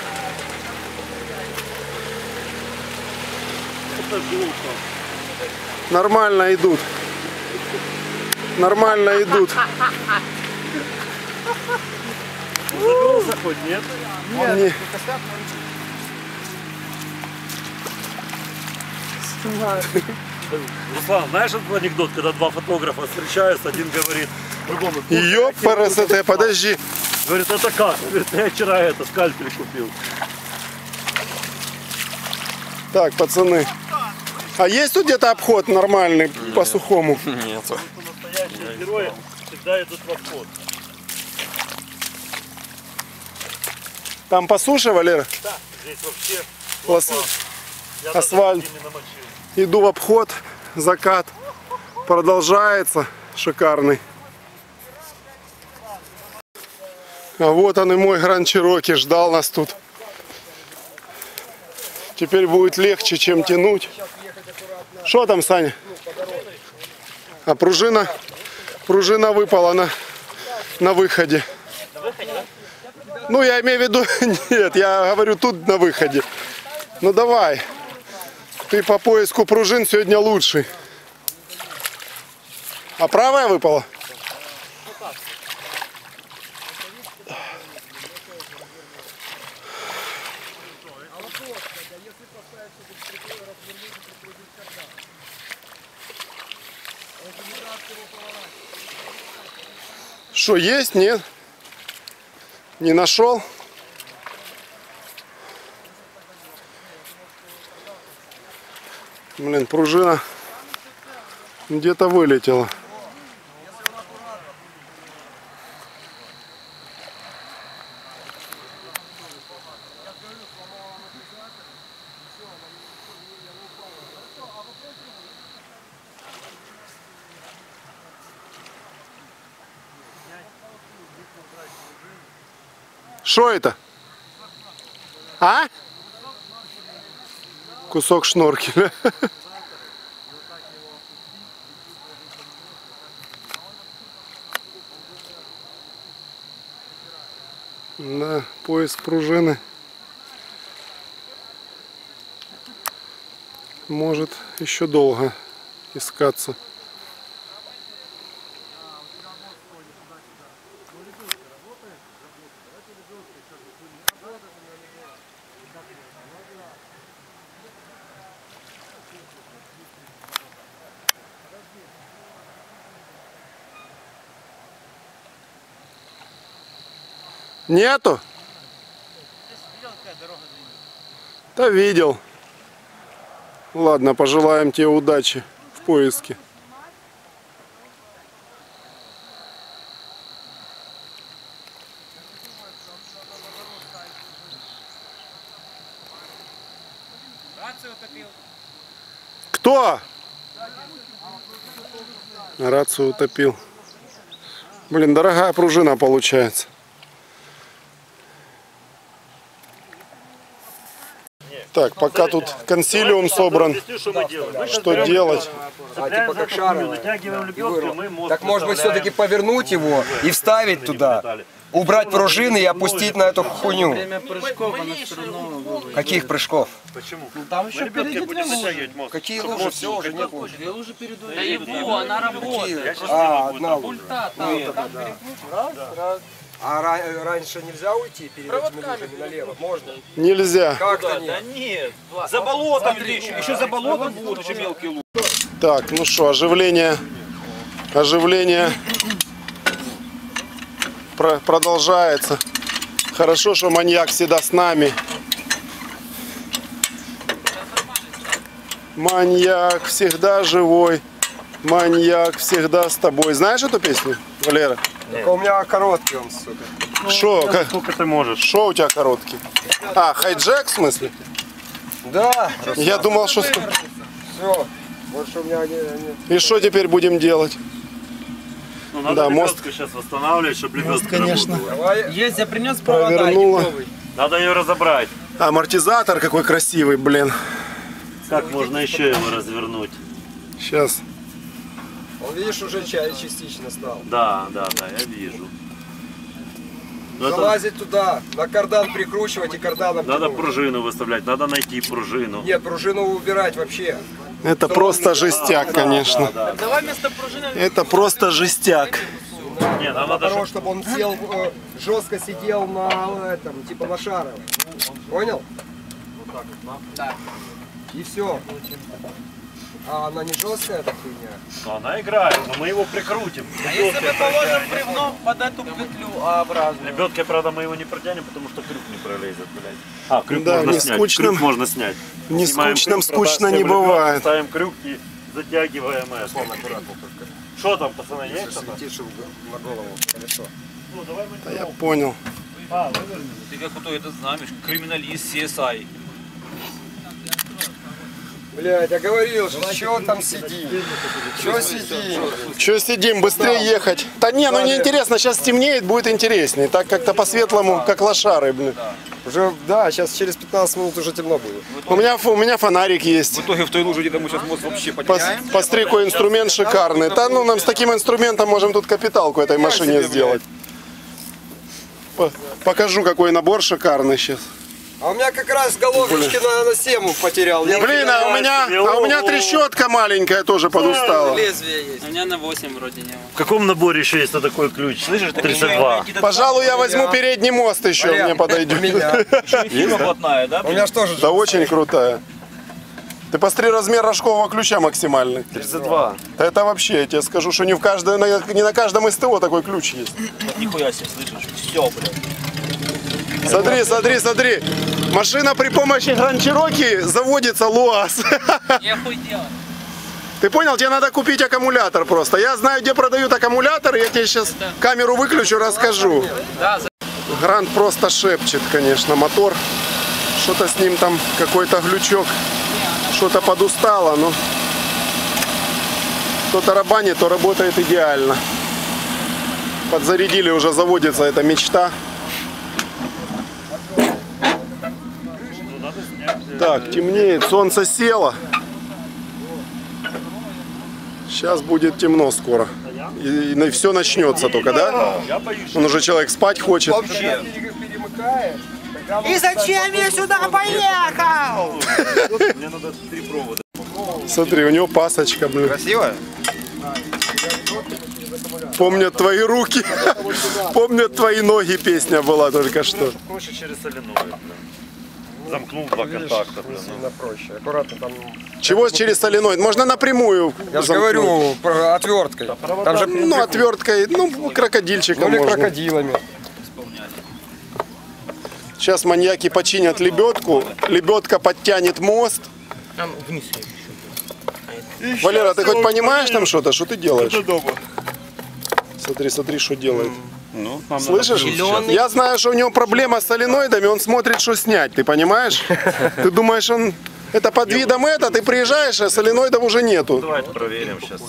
желтом. Нормально идут. Нормально идут. Завелся хоть, нет? Не- Руслан, знаешь этот анекдот, когда два фотографа встречаются, один говорит другому: Ёпарасоте, подожди. говорит, это как? Он говорит, я вчера это, скальпель купил. Так, пацаны. А есть тут где-то обход нормальный по сухому? Нету. Настоящие герои всегда идут в обход. Там по суше, Валера? Да, здесь вообще Лос- я даже асфальт. ноги не намочил. Иду в обход, закат продолжается, шикарный. А вот он и мой Гранд Чироки, ждал нас тут. Теперь будет легче, чем тянуть. Что там, Саня? А пружина, пружина выпала на, на выходе. Ну, я имею в виду, нет, я говорю тут на выходе. Ну, давай. Ты по поиску пружин сегодня лучший. А правая выпала? Что, есть? Нет? Не нашел? Блин, пружина где-то вылетела. Что это? А? Кусок шноркеля. Да, поиск пружины может еще долго искаться. Нету? Да видел. Ладно, пожелаем тебе удачи в поиске. Рацию утопил. Кто? Рацию утопил. Блин, дорогая пружина получается. Так, пока тут консилиум собран, Что мы делаем? что делать? Цепляем за эту хуйню, натягиваем лебедку, мы мост Так может быть все-таки выставляем. повернуть его и вставить туда, убрать пружины и опустить на эту хуйню. Время прыжков, она все равно выводит. Каких прыжков? Почему? Там еще Мы лебедкой впереди будем две лужи. натягивать мост. Какие лужи? Все, уже нет лужи. Две лужи перед Да его, она работает. А, одна лужа. Пульта там. А ра- раньше нельзя уйти перед этими лужами налево? Можно? Нельзя. Как-то нет. Нет, за болотом еще, еще за болотом будут еще мелкие лужи. Так, ну что, оживление, оживление про- продолжается. Хорошо, что маньяк всегда с нами. Маньяк всегда живой, маньяк всегда с тобой. Знаешь эту песню, Валера? Только у меня короткий он, сука. Шо, как, Сколько ты можешь? шо у тебя короткий? А, хайджек в смысле? Да, Я думал, что... все. Больше у меня не... не- И что теперь будем делать? Ну, надо Да, лебедку мост- сейчас восстанавливать, чтобы лебедка конечно. работала. Давай. Есть, я принес провода. Провернула. гипсовые. Надо ее разобрать. Амортизатор какой красивый, блин. Как можно еще его развернуть? Сейчас. Он, видишь, уже ча- частично стал. Да, да, да, я вижу. Ну, это залазить туда, на кардан прикручивать и карданом надо тянуть. пружину выставлять, надо найти пружину. Нет, пружину убирать вообще. Это просто жестяк, конечно. Да, да. Давай вместо пружины... Это просто жестяк. Не, нам Надо надо, того, чтоб- чтобы он сел, э, жестко сидел на этом, типа на шаровой. Понял? Да. И все. А она не жесткая, эта хуйня? Ну, она играет, но мы его прикрутим. А если мы положим бревно под эту петлю А-образную? Лебедкой, правда, мы его не протянем, потому что крюк не пролезет, блядь. А, крюк Да, можно не снять. скучным- Крюк можно снять. не Снимаем скучным крюк, скучно не протаскиваем лебедку, бывает. Ставим крюк и затягиваем это. Вон аккуратно только. Что там, пацаны, есть что-то? Летишь на голову колесо. Ну, давай мы Да я понял. А, выверни. Ты как кто это знаешь, криминалист си эс ай. Блядь, я говорил же, чё там сидим? Чё сидим? Че сидим, быстрее ехать. Да не, ну не интересно, сейчас темнеет, будет интереснее. Так как-то по-светлому, как лошары, блин. Уже, да, сейчас через пятнадцать минут уже темно будет. У меня, фу- у меня фонарик есть. В итоге в той луже где-то мы сейчас мост вообще По, потеряем. по стрику инструмент шикарный. Да ну нам с таким инструментом можем тут капиталку этой машине сделать. По- покажу, какой набор шикарный сейчас. А у меня как раз головочки на, на сему потерял. Я Блин, а у меня, а у меня трещотка маленькая тоже подустала. Лезвие есть. У меня на восемь вроде не было. В каком наборе еще есть такой ключ? Слышишь, тридцать два. Пожалуй, я возьму передний мост еще, мне У подойдет. меня. Фирма блатная, да? У меня что же? Да очень крутая. Ты посмотри размер рожкового ключа максимальный. тридцать два. Да это вообще, я тебе скажу, что не, в каждой, на- не на каждом СТО такой ключ есть. Нихуя себе, слышишь? Все, блядь. Смотри, смотри, смотри. Машина при помощи Grand Cherokee заводится ЛуАЗ. Я хуй делал. Ты понял? Тебе надо купить аккумулятор просто. Я знаю, где продают аккумуляторы. Я тебе сейчас камеру выключу, расскажу. Да, за- Грант просто шепчет, конечно, мотор. Что-то с ним там, какой-то глючок. Что-то подустало, но то тарабанит, то работает идеально. Подзарядили, уже заводится эта мечта. Так, темнеет, солнце село. Сейчас будет темно скоро. И, и все начнется только, да? Я боюсь. Он уже человек спать хочет. Перемыкает. И зачем я сюда поехал? Мне надо три провода. Смотри, у него пасочка, блин. Красиво? Помнят твои руки, помнят твои ноги, песня была только что. Проще через соленоид, блин. Замкнул два контакта, блин. Сильно проще. Аккуратно там. Чего через соленоид? Можно напрямую Я же замкнуть. говорю, про- отверткой. Там же Ну, отверткой, ну, крокодильчиком ну, или можно. крокодилами. Сейчас маньяки починят лебедку, лебедка подтянет мост. Там вниз еще. Валера, ты хоть понимаешь там что-то? Что ты делаешь? Смотри, смотри, что делает. Ну, Слышишь? Я знаю, что у него проблема с соленоидами, он смотрит, что снять, ты понимаешь? Ты думаешь, он... Это под видом это, ты приезжаешь, а соленоидов уже нету. Давайте проверим сейчас.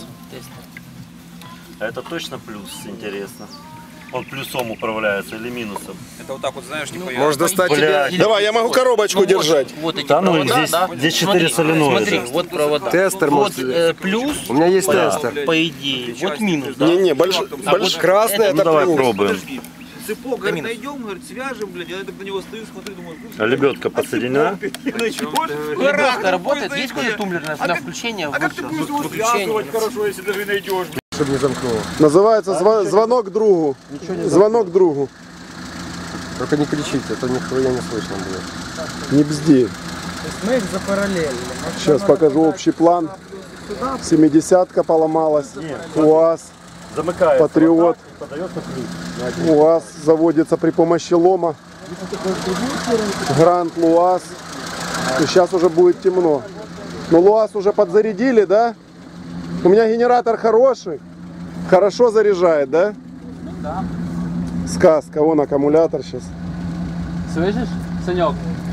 Это точно плюс, интересно. Он плюсом управляется или минусом? это вот так вот, знаешь, нихуя. Можешь достать Бля. тебе Давай, я могу коробочку держать. Вот эти Да ну, провода, здесь- да? здесь четыре Смотри, соленоида. Смотри, вот провода. тестер, Вот может. э, плюс, У меня есть по, тестер. по идее, вот минус, да? Не-не, больш... А больш- вот Красный это- это Ну давай плюс. пробуем. Подожди. Цепок, говорит, найдем, говорит, свяжем, блядь. Я так на него стою, смотрю, думаю, А лебедка подсоединена? Лебедка работает, есть какой-то тумблер на, на включение, а как ты будешь его выключение? связывать хорошо, если даже найдешь? Чтобы не замкнуло. Называется зва- звонок другу. Звонок другу. Только не кричите, а то нихуя не слышно будет. Не бзди. Мы их запараллелили. Сейчас покажу общий план. семидесятка поломалась. УАЗ, Замыкается. Патриот. Подается ключ. УАЗ заводится при помощи лома. Грант, ЛуАЗ. И сейчас уже будет темно. Но ЛуАЗ уже подзарядили, да? У меня генератор хороший. Хорошо заряжает, да? Да. Сказка. Вон аккумулятор сейчас. Слышишь, Санек?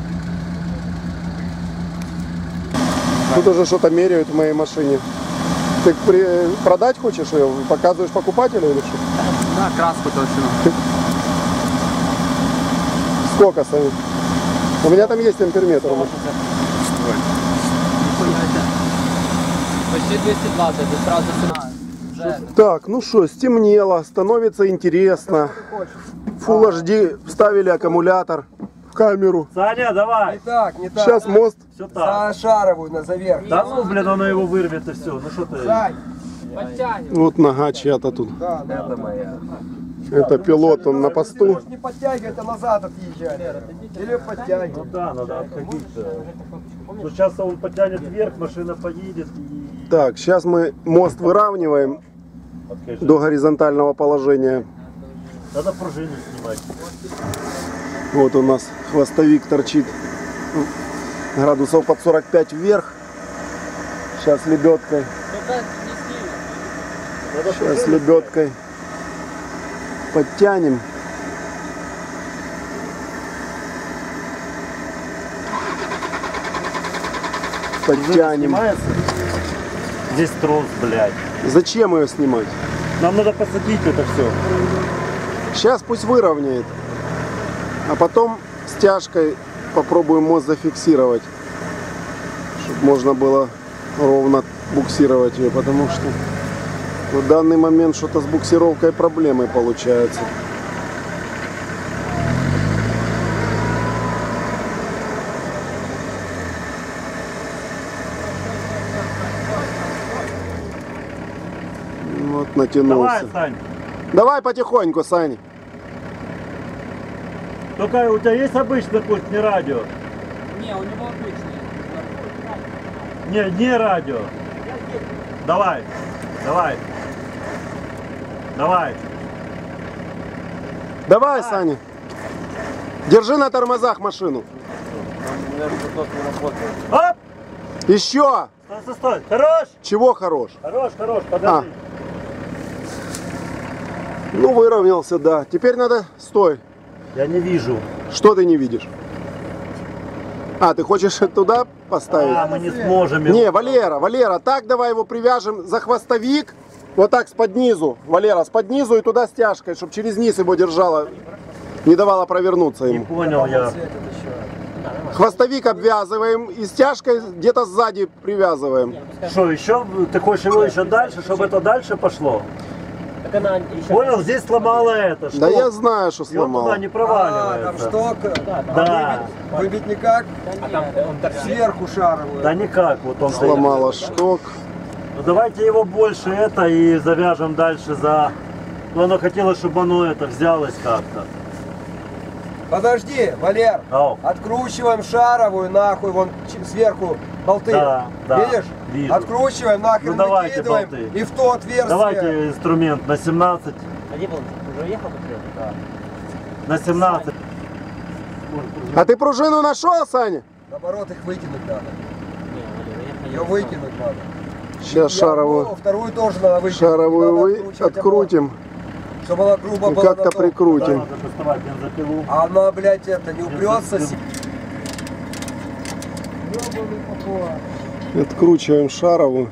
Тут уже что-то меряют в моей машине. Ты при- продать хочешь ее? Показываешь покупателю или что? Да, краску точно. Сколько, Саня? У меня там есть амперметр. Почти двести двадцать, это сразу цена. Так, ну что, стемнело, становится интересно. Full эйч ди, вставили аккумулятор в камеру. Саня, давай. Не так, не так. Сейчас мост. Все так. За шаровую, на заверх. Да ну, блин, оно его вырвет и все. Ну что ты? Сань, Вот нога чья-то тут. да, да, это моя. Это пилот, он на посту. Может не подтягивать, а назад отъезжать. Или подтягивать. Ну да, надо отходить-то. Ну сейчас он подтянет вверх, машина поедет и... Так, сейчас мы мост выравниваем Откажи. до горизонтального положения. Надо пружину снимать. Вот у нас хвостовик торчит градусов под сорок пять вверх. Сейчас лебедкой. Сейчас лебедкой подтянем. Подтянем. Снимается? Здесь трос, блядь. Зачем ее снимать? Нам надо посадить это все. Сейчас пусть выровняет. А потом стяжкой попробуем мост зафиксировать. Чтобы можно было ровно буксировать ее. Потому что в данный момент что-то с буксировкой проблемы получается. Вот натянулся. Давай, Сань. Давай потихоньку, Саня. Только у тебя есть обычный пульт, не радио? Не, у него обычный. Не, не радио. Давай, давай. Давай. Давай, Саня. Держи на тормозах машину. Оп! Еще. Стой, стой, стой. Хорош! Чего хорош? Хорош, хорош, подожди. Ну, выровнялся, да. Теперь надо... Стой. Я не вижу. Что ты не видишь? А, ты хочешь туда поставить? А, мы не сможем. его. Не, Валера, Валера, так давай его привяжем за хвостовик. Вот так, с-под низу. Валера, с-под низу и туда стяжкой, чтобы через низ его держала. Не давала провернуться Не ему. понял я. Хвостовик обвязываем и стяжкой где-то сзади привязываем. Что, еще? Ты хочешь его еще дальше, чтобы это дальше пошло? Понял, здесь сломало это. Что? Да я знаю, что И он туда сломал. не А, там проваливается. шток. Да. Выбить, выбить никак. Сверху шаровую. Да никак, вот он стоит. Сломала шток. Ну давайте его больше это и завяжем дальше за... Ну оно хотелось, чтобы оно это взялось как-то. Подожди, Валер. Ау. Откручиваем шаровую нахуй, вон ч- сверху болты. Да, да, Видишь? вижу. Откручиваем, нахрен Ну, давайте выкидываем. болты. И в то отверстие. Давайте инструмент на семнадцать. А где был? Уже уехал да. На семнадцать. А ты пружину нашел, Саня? Наоборот, их выкинуть надо. Ее выкинуть надо. Сейчас Я шаровую, голову, вторую тоже надо выкинуть. шаровую Надо вы откручивать открутим. Чтобы она грубо И была. как-то на том. прикрутим. Надо доставать бензопилу. А она, блядь, это не упрется. Бензопилу. Откручиваем шаровую.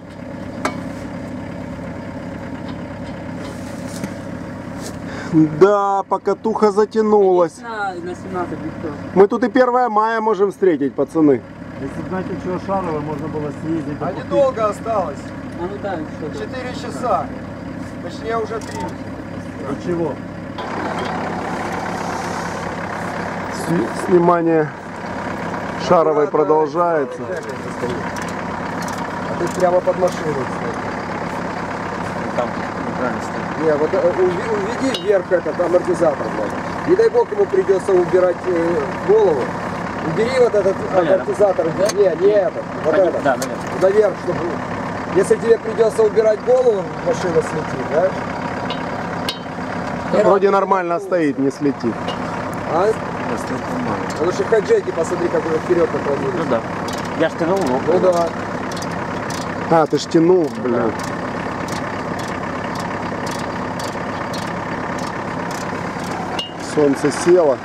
Да, покатуха затянулась. На, на семнадцать литров. Мы тут и первое мая можем встретить, пацаны. Если знаете, что шаровое, можно было съездить. А докупить. недолго осталось. А ну да, что-то. Четыре часа. Точнее уже три. Для чего? С- Снимание шаровой продолжается. А ты прямо под машиной, кстати. Там неправильно стоит. Не, вот э, уви- уведи вверх этот амортизатор, блядь. Не дай бог ему придется убирать э, голову. Убери вот этот амортизатор. Не, не этот. Вот этот. Да, наверное. Наверх, чтобы... Если тебе придется убирать голову, машина слетит, да? Вроде нормально стоит, не слетит. А? А лучше хаджеки посмотри, как уже вперед наклонились. Ну да. Я ж тянул, ну. Ну да. А, ты ж тянул, блин. Солнце село.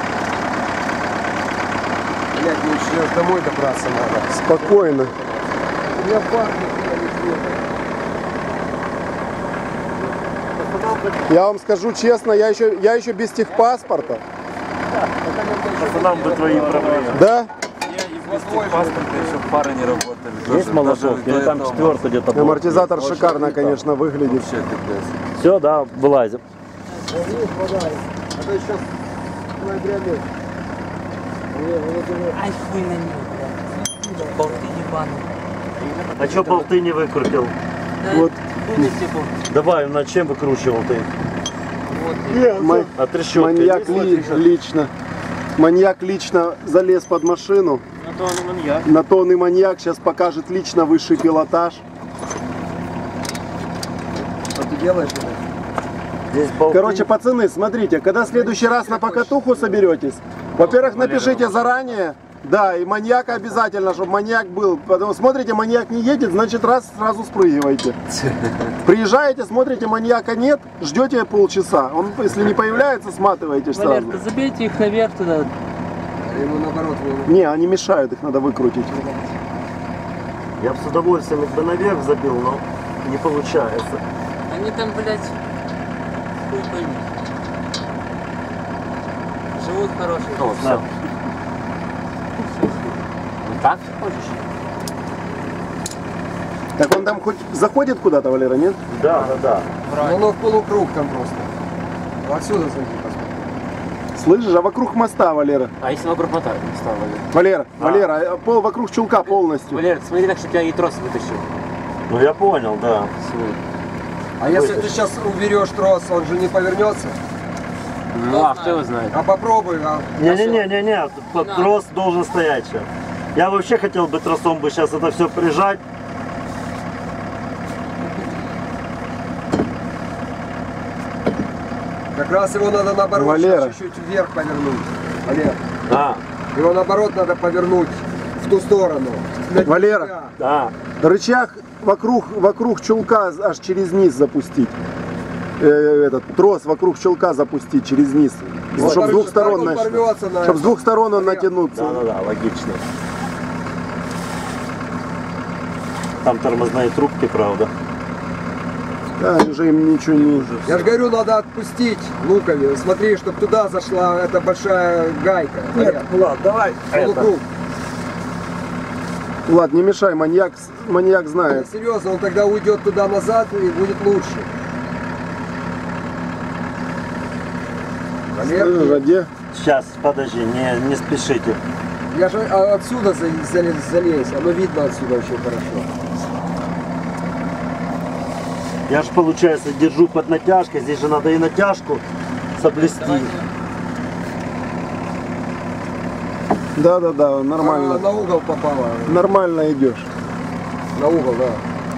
Блядь, мне еще домой добраться надо. Спокойно. У меня пахнет, Я вам скажу честно, я еще, я еще без техпаспорта. Пацанам бы твои проблемы. Да? Паспорта еще пары не работали. Есть молоток? Или там четвертый где-то был? Амортизатор шикарно, конечно, выглядит. Все, да, вылазим. это еще с ноября месяца. Ай, хуй на ней, блядь. Болты ебаные. А что болты не выкрутил? Да, Вот. хуй на все болты. Давай, на чем выкручивал ты? Ма- А трещотка Маньяк есть? ли- лично. Маньяк лично залез под машину. Ну то он маньяк. На то он и маньяк. Сейчас покажет лично высший пилотаж. Что ты делаешь? это? Здесь болты. Короче, пацаны, смотрите, когда в следующий раз на покатуху соберетесь, во-первых, напишите заранее. Да, и маньяка обязательно, чтобы маньяк был. Потому смотрите, маньяк не едет, значит раз сразу спрыгивайте. Приезжаете, смотрите, маньяка нет, ждете полчаса. Он, если не появляется, сматываете Валер, сразу. да забейте их наверх туда. А ему наоборот. его- Не, они мешают, их надо выкрутить. Я бы с удовольствием их бы наверх забил, но не получается. Они там, блядь, хуй пойми. Живут хорошие. О, Да. Ну так хочешь? Так он там хоть заходит куда-то, Валера, нет? Да, да, да. Ну, оно в полукруг там просто. Отсюда зайди, посмотри. Слышишь, а вокруг моста, Валера. А если вокруг мотора не стал, Валер? Валера, А. Валера, а пол вокруг чулка полностью. Валер, смотри так, чтобы я и трос вытащил. Ну я понял, да. А если ты сейчас уберешь трос, он же не повернется? Ну, а кто его знает? А попробуй, а Не-не-не-не-не, трос должен стоять сейчас. Я вообще хотел бы тросом бы сейчас это все прижать. как раз его надо наоборот Валера. чуть-чуть вверх повернуть. Валер, Да, его наоборот надо повернуть в ту сторону. На Валера. тебя. да. Рычаг вокруг, вокруг чулка аж через низ запустить. Э, этот трос вокруг чулка запустить через низ. Вот, Чтобы с двух так сторон, он знаешь, порвется на чтобы с это. двух сторон он натянуться. Да-да-да, логично. Там тормозные трубки, правда. Да, уже им ничего не... Я же говорю, надо отпустить лукови. Смотри, чтобы туда зашла эта большая гайка. Валер, Влад, давай. полукруг. Влад, не мешай, маньяк, маньяк знает. Серьезно, он тогда уйдет туда назад и будет лучше. Валер, Слышишь, а где? Сейчас, подожди, не, не спешите. я же а, отсюда за- залез, залезь, оно видно отсюда очень хорошо. Я же, получается, держу под натяжкой. Здесь же надо и натяжку соблюсти. Да, да, да, А, нормально. на угол попало. Нормально идешь. На угол, да.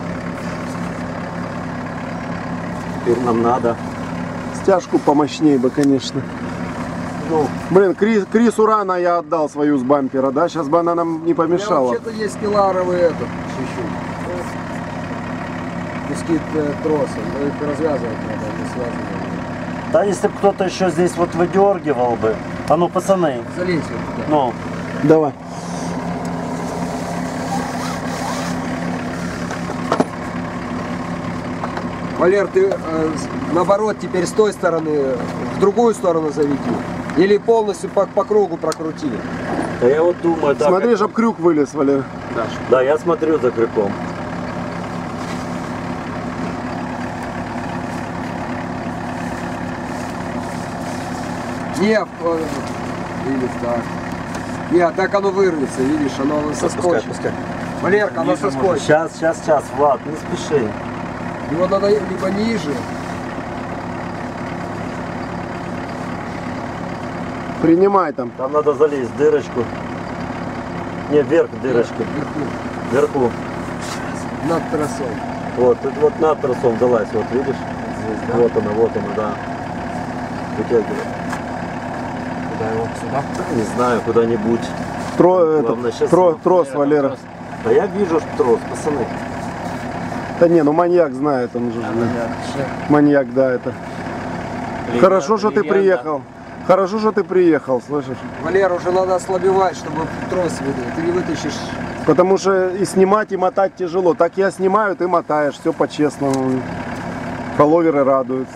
Теперь нам надо. Стяжку помощнее бы, конечно. Ну, Блин, Крис, Крису рано я отдал свою с бампера, да? Сейчас бы она нам не У меня помешала. вообще-то есть киларовый этот, чуть-чуть. Куски э, троса, но их развязывать надо, не связывать. да, если бы кто-то еще здесь вот выдергивал бы. А ну, пацаны, Залезь вот туда. ну, Давай. Валер, ты э, с- наоборот теперь с той стороны, в другую сторону заведи. Или полностью по, по кругу прокрути. да я вот думаю, да. Смотри, как- чтоб крюк вылез, Валер. Да, я смотрю за крюком. Не, э, видишь, так. Не, так оно вырвется, видишь, оно Пускай, соскочит. пускай. Валерка, оно соскочит. Сейчас, сейчас, сейчас, Влад, не спеши. Его надо либо ниже. Принимай там. Там надо залезть в дырочку. Не, вверх дырочки. Вверху, Вверху. над тросой. Вот, это вот над тросом залазь, вот видишь? Здесь, да? Вот она, вот она, да. Вытягивай. Куда его? Сюда? Не знаю, куда-нибудь. Тро, Главное, этот, щас тро- его- трос, Валера. Да я вижу, что трос, пацаны. Да не, ну маньяк знает, он же. Маньяк, да, это. Хорошо, что ты приехал. Хорошо, что ты приехал, слышишь? Валер, уже надо ослабевать, чтобы трос выдать. Ты не вытащишь. Потому что и снимать, и мотать тяжело. Так я снимаю, ты мотаешь, все по-честному. Фолловеры радуются.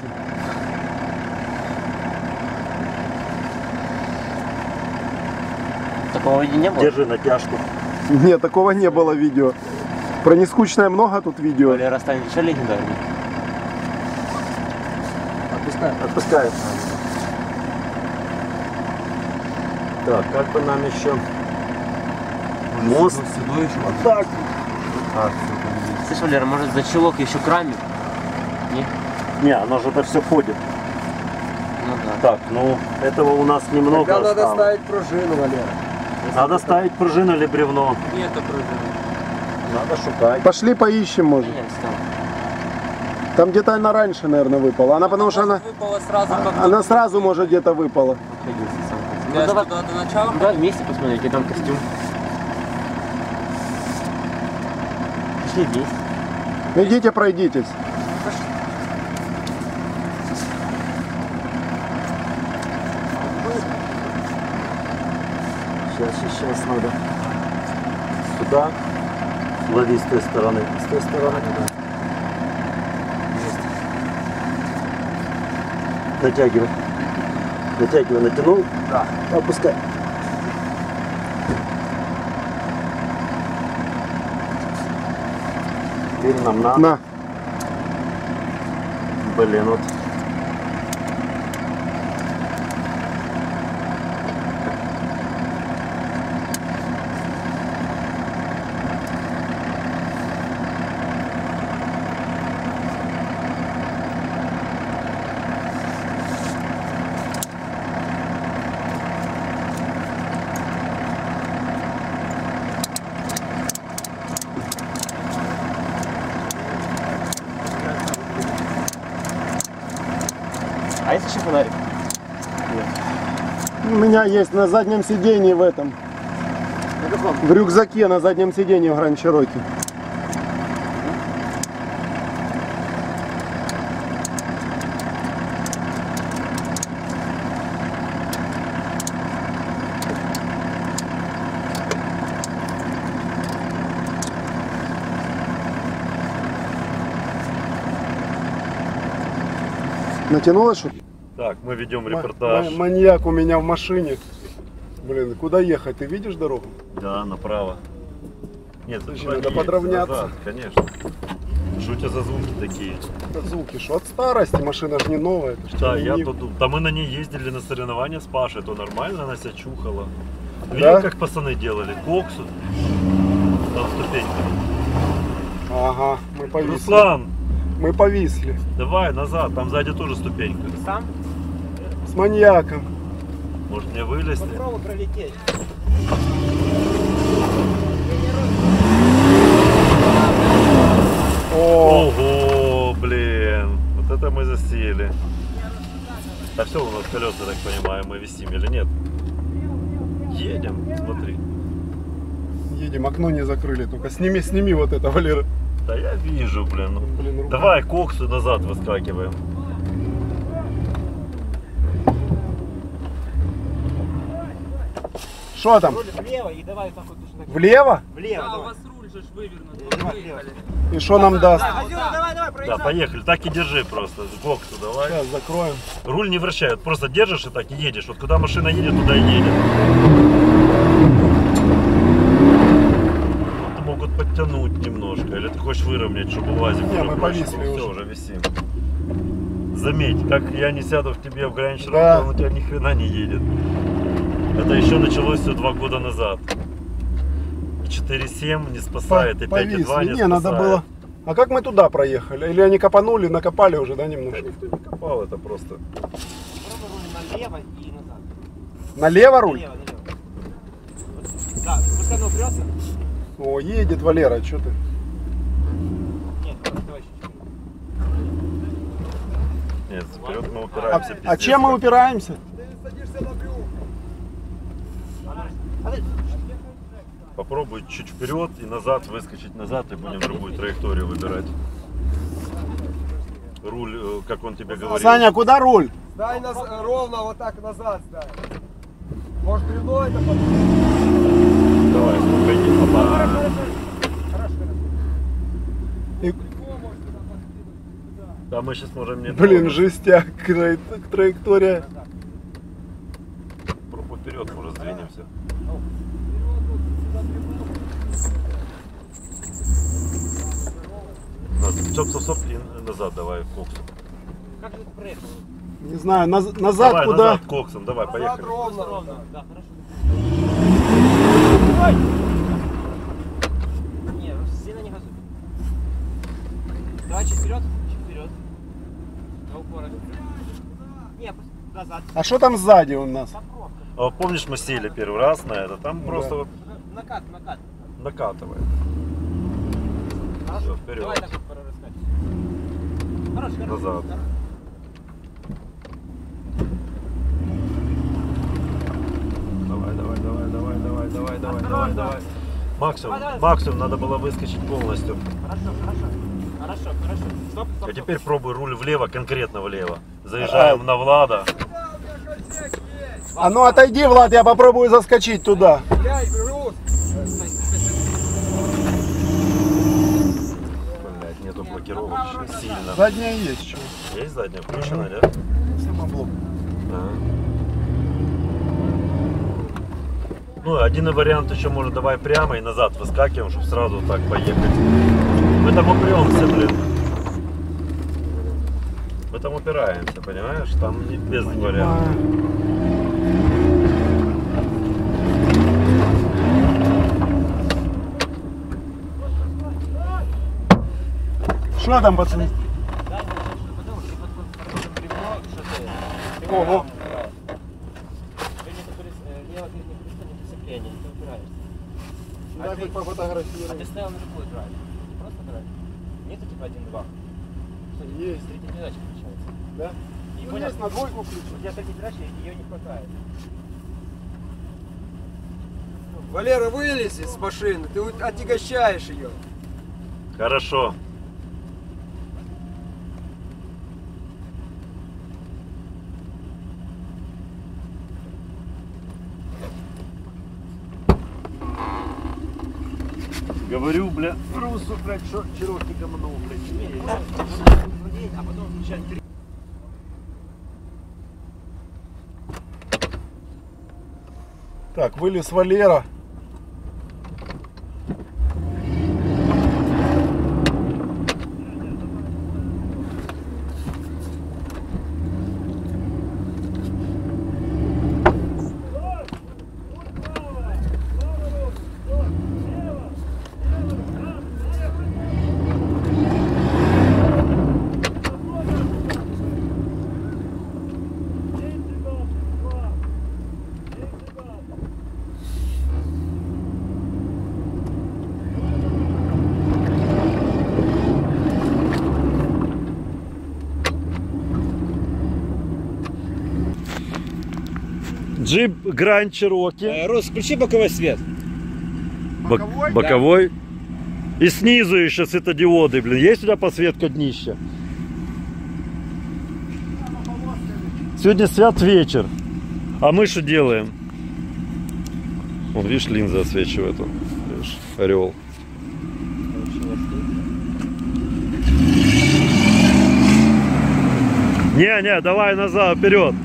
Такого видео не было? Держи натяжку. Нет, такого не было видео. Про нескучное много тут видео. Валер останется еще легендарный. Отпускай. Отпускай. Так, как бы нам еще мост. Вот так. Слышь, Валера, может за чулок еще крамик? Не? Не, оно же это все ходит. Ну да. Так, ну этого у нас немного Тогда надо осталось. ставить пружину, Валера. Надо ставить пружину или бревно. Нету пружины. Надо шукать. Пошли поищем, может. Я встал. Там где-то она раньше, наверное, выпала. Она потому что она, Выпала сразу, как она сразу может где-то выпала. Ну, Я давай, туда до начала. ну, давай вместе посмотрим, какой там костюм. Пошли здесь. Идите, пройдитесь. Сейчас, сейчас, сейчас надо. Сюда. Лови с той стороны. С той стороны. Есть. Натягивай. Натягивай, натянул. Да. Опускай. Теперь нам надо. На. Блин, вот. А есть еще фонарик? У меня есть на заднем сидении в этом. В рюкзаке на заднем сидении в Гранд Чироки. Натянулось что-то? Так, мы ведем Ма- репортаж. ма- Маньяк у меня в машине. Блин, куда ехать? Ты видишь дорогу? Да, направо. Нет, Слушай, туда надо не подровняться. назад, конечно. Что у тебя за звуки такие? Это звуки, что от старости, машина же не новая. это ж Да, не- я не- тут... Да мы на ней ездили на соревнования с Пашей, то нормально она себя чухала. Да? Видел, как пацаны делали? Коксу. Там ступенька. Ага, мы повисли. Руслан, Мы повисли. давай назад, там сзади тоже ступенька. Сам? С маньяком. Может мне вылезти? Попробуй пролететь. О, Ого, блин. Вот это мы засели. Да все, у нас колеса, так понимаю, мы висим или нет? Едем, смотри. едем, окно не закрыли. Только сними, сними вот это, Валера. Да я вижу, блин. Блин, рука. Давай коксу назад выскакиваем. Что там? Влево и давай так вот точно. Влево? Влево, Да, у давай. вас руль же ж вывернут. Давай, Вы влево. выехали. И что нам даст? Давай, давай, давай, Да, проезжай. поехали. Так и держи просто. Коксу давай. Сейчас закроем. Руль не вращай. Вот просто держишь и так и едешь. Вот куда машина едет, туда и едет. Вот могут подтянуть немножко. Или ты хочешь выровнять, чтобы УАЗик Не, уже мы проще повисли был. Все, уже. уже висим. Заметь, как я не сяду в тебе в Гранд Чироки, Да. он у тебя ни хрена не едет. Это еще началось все два года назад. И четыре семь не спасает, и пять два Повисли. не, Не, надо спасает. было. А как мы туда проехали? Или они копанули, накопали уже, да, Да немножко? никто не копал, это просто. Попробуй руль налево и назад. Налево руль? Налево, налево. Да, пускай оно упрется. О, едет Валера, что ты? Нет, давай чуть-чуть. Нет, вперед мы А, упираемся. а пиздец, чем мы как. упираемся? Попробуй чуть вперед и назад, выскочить назад, и будем другую траекторию выбирать. Руль, э, как он тебе говорил. Саня, куда руль? Стай наз... ровно вот так назад стай. Может бревно это под... Давай, спокойнее, папа. И- Да, мы сейчас можем не... Блин, жестяк, тра- траектория. Пробуй вперед, может, сдвинемся. Стоп, стоп, стоп, и назад давай, коксу. Как же ты проехал? Не знаю, наз- назад Давай, куда? назад коксом, давай, поехали. Ровно. Ровно, да, хорошо. Не, сильно не газуй. Давай чуть вперед, чуть вперед. До упора. Не, просто назад. А что там сзади у нас? А вот помнишь, мы сели первый раз на это? Там просто вот Накат, накат. накатывает. Все, вперед. Давай так вот прораскать. Хорош, хорош. Назад. Хорош. Давай, давай, давай, давай, давай, давай, давай, давай, давай. Максимум, максимум надо было выскочить полностью. Хорошо, хорошо. Хорошо, хорошо. Стоп, стоп, А стоп. теперь пробуй руль влево, конкретно влево. Заезжаем на Влада. А ну отойди, Влад, я попробую заскочить туда. Блядь, груз. Блять, нету блокировок еще сильно. Задняя есть что? Есть задняя включена, да? Самоблок. Ага. Ну, один вариант еще может давай прямо и назад выскакиваем, чтобы сразу так поехать. Мы там упремся, блин. Мы там упираемся, понимаешь? Там не без вариантов. Что там, пацаны? Ого. Дай хоть А пофотографируем. ты стоял на какой драйв? Просто драйв? Нету типа один-два? Есть. Третья передача включается. Да? И Ну, понял, есть на двойку включен. у тебя третья передача, ее не хватает. Валера, вылези с машины, ты вот отягощаешь ее. Хорошо. Говорю, бля, русу, блядь, что Чироки гомнул, блядь. А потом включать три. Так, вылез Валера. Джип Гранд Чироки. Рус, включи боковой свет. Боковой? Боковой. И снизу еще светодиоды, блин. Есть у тебя подсветка днища? Сегодня свят вечер. А мы что делаем? Вон, видишь, линза освечивает. Он. Видишь, орел. Не-не, давай назад, вперед.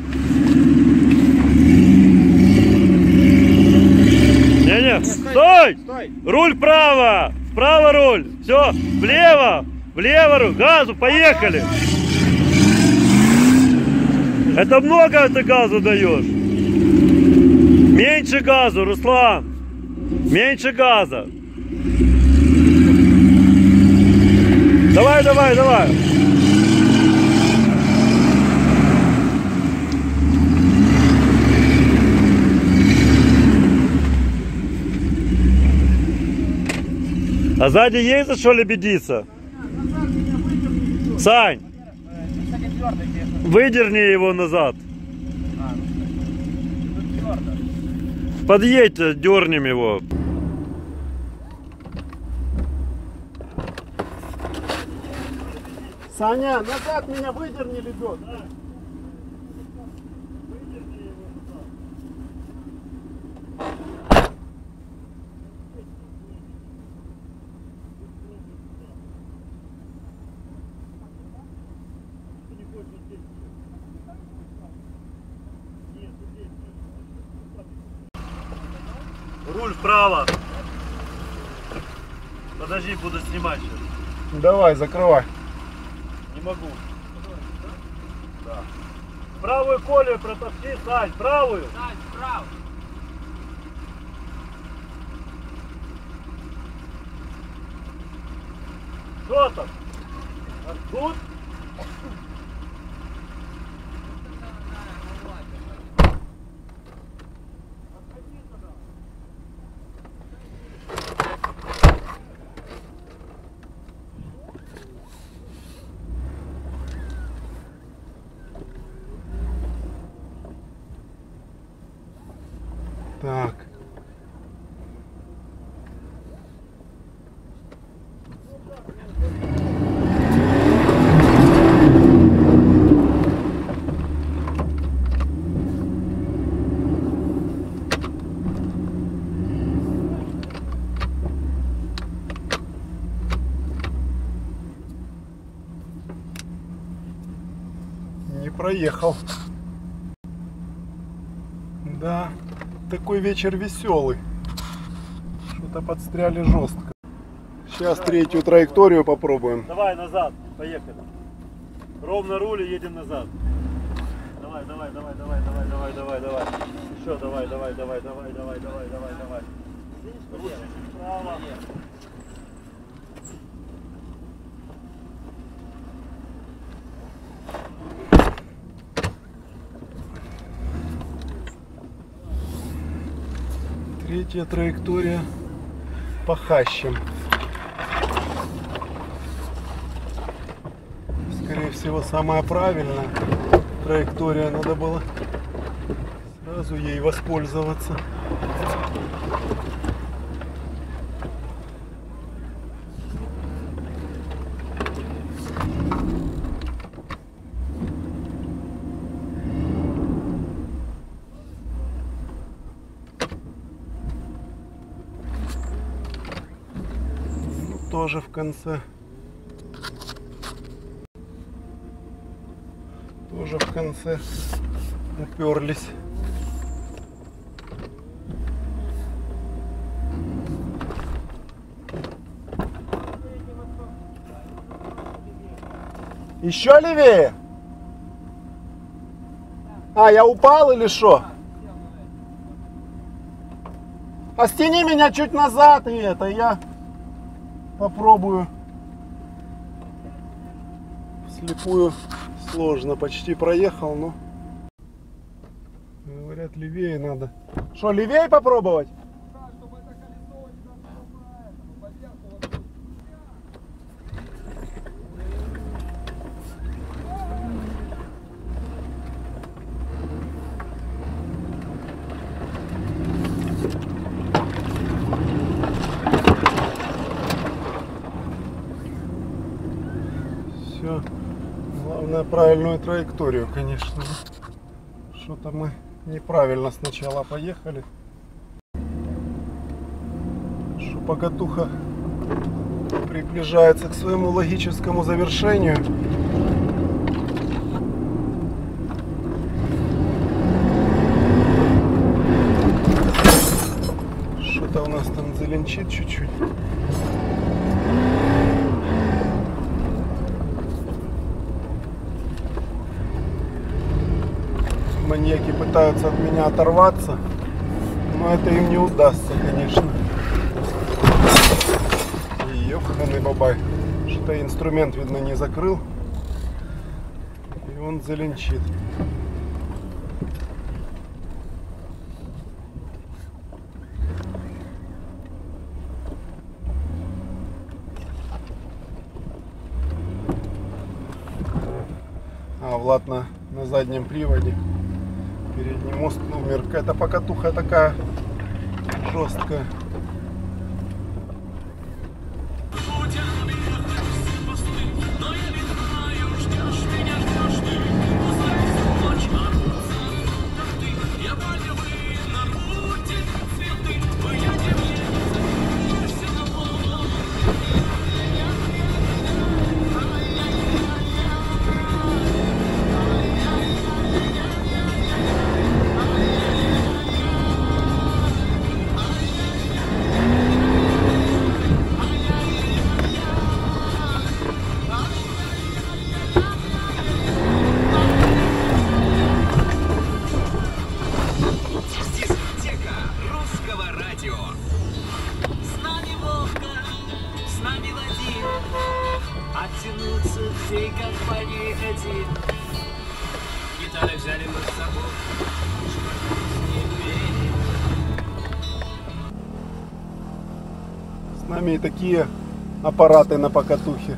Не-не, стой! Стой! Руль вправо! Вправо руль! Все, влево! Влево руль! Газу, поехали! Это много ты газу даешь? Меньше газу, Руслан! Меньше газа! Давай, давай, давай! А сзади есть за что лебедиться? Сань, выдерни его назад. Подъедь, дернем его. Саня, назад меня выдерни, лебед. Руль вправо. Подожди, буду снимать сейчас. Давай, закрывай. Не могу. Да. Правую колію протопчи, Сань, правую. Сань, справа. Що там? А тут? Так. Не проехал. Да, такой вечер веселый. Что-то подстряли жестко. Сейчас третью траекторию попробуем. Давай назад, поехали. Ровно руль и едем назад. Давай, давай, давай, давай, давай, давай, давай, давай. Еще давай, давай, давай, давай, давай, давай, давай, давай. Руль чуть вправо. Третья траектория по хащам. Скорее всего, самая правильная траектория. Надо было сразу ей воспользоваться. Тоже в конце. Тоже в конце уперлись. Еще левее? А, я упал или что? А стяни меня чуть назад, и это я попробую. Вслепую сложно, почти проехал, но говорят, левее надо. Что, левее попробовать? Все. Главное, правильную траекторию, конечно. Что-то мы неправильно сначала поехали. Что покатуха приближается к своему логическому завершению. Что-то у нас там зеленчит чуть-чуть. Маньяки пытаются от меня оторваться, но это им не удастся, конечно. Ёханый бабай, что-то инструмент, видно, не закрыл, и он зеленчит. А, Влад на, на заднем приводе. Передний мост умер. Какая-то покатуха такая жесткая. нами и такие аппараты на покатухе.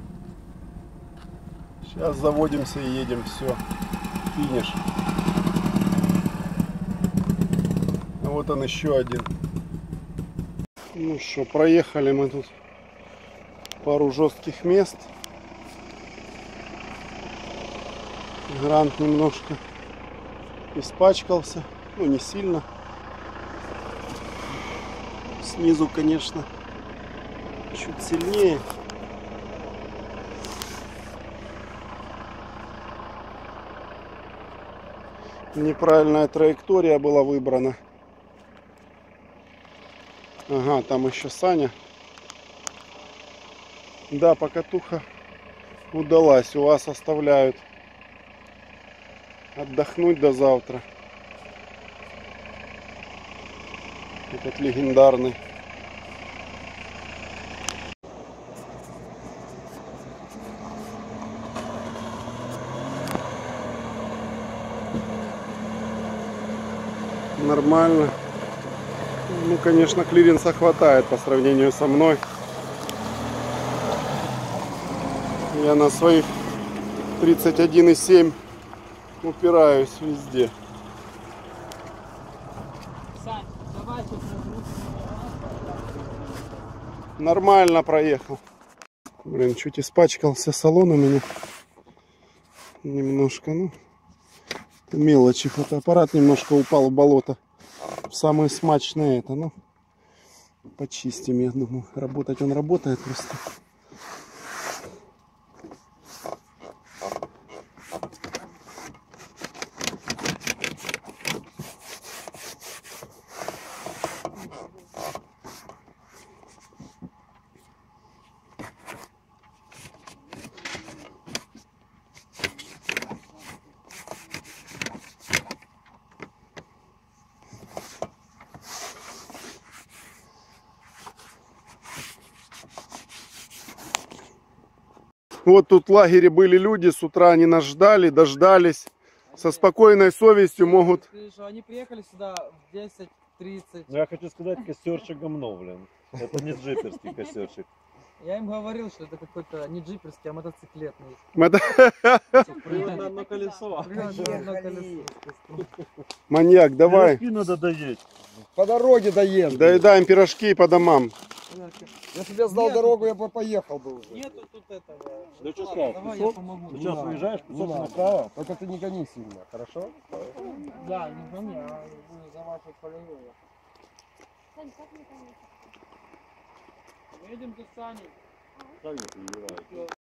Сейчас заводимся и едем. Все. Финиш. А вот он еще один. Ну что, проехали мы тут пару жестких мест. Грант немножко испачкался, ну не сильно. Снизу, конечно, чуть сильнее. Неправильная траектория была выбрана. Ага, там еще Саня. Да, покатуха удалась. У вас оставляют отдохнуть до завтра. Этот легендарный. Нормально. Ну, конечно, клиренса хватает по сравнению со мной. Я на своих тридцать один и семь упираюсь везде. Сань, давай тут Нормально проехал. Блин, чуть испачкался салон у меня. Немножко, ну, мелочи. Фотоаппарат немножко упал в болото. Самое смачное это, ну, почистим, я думаю. Работать он работает просто. Вот тут в лагере были люди, с утра они нас ждали, дождались. Со спокойной совестью могут... Они приехали сюда в десять тридцать. Я хочу сказать, костерчик говно, блин. Это не джиперский костерчик. Я им говорил, что это какой-то не джиперский, а мотоциклетный. Привод на одно колесо. Маньяк, давай. Пирожки надо доесть. По дороге доеду. Доедаем пирожки по домам. Если бы я знал дорогу, я бы поехал бы уже. Нету тут этого. Ну что сказал, Давай пятьсот? я помогу. Ну сейчас выезжаешь, Не пятьсот надо. направо. Только ты не гони сильно, хорошо? Да, не гони, а за вашу полевую. Мы едем за Саней. Как не приезжаешь?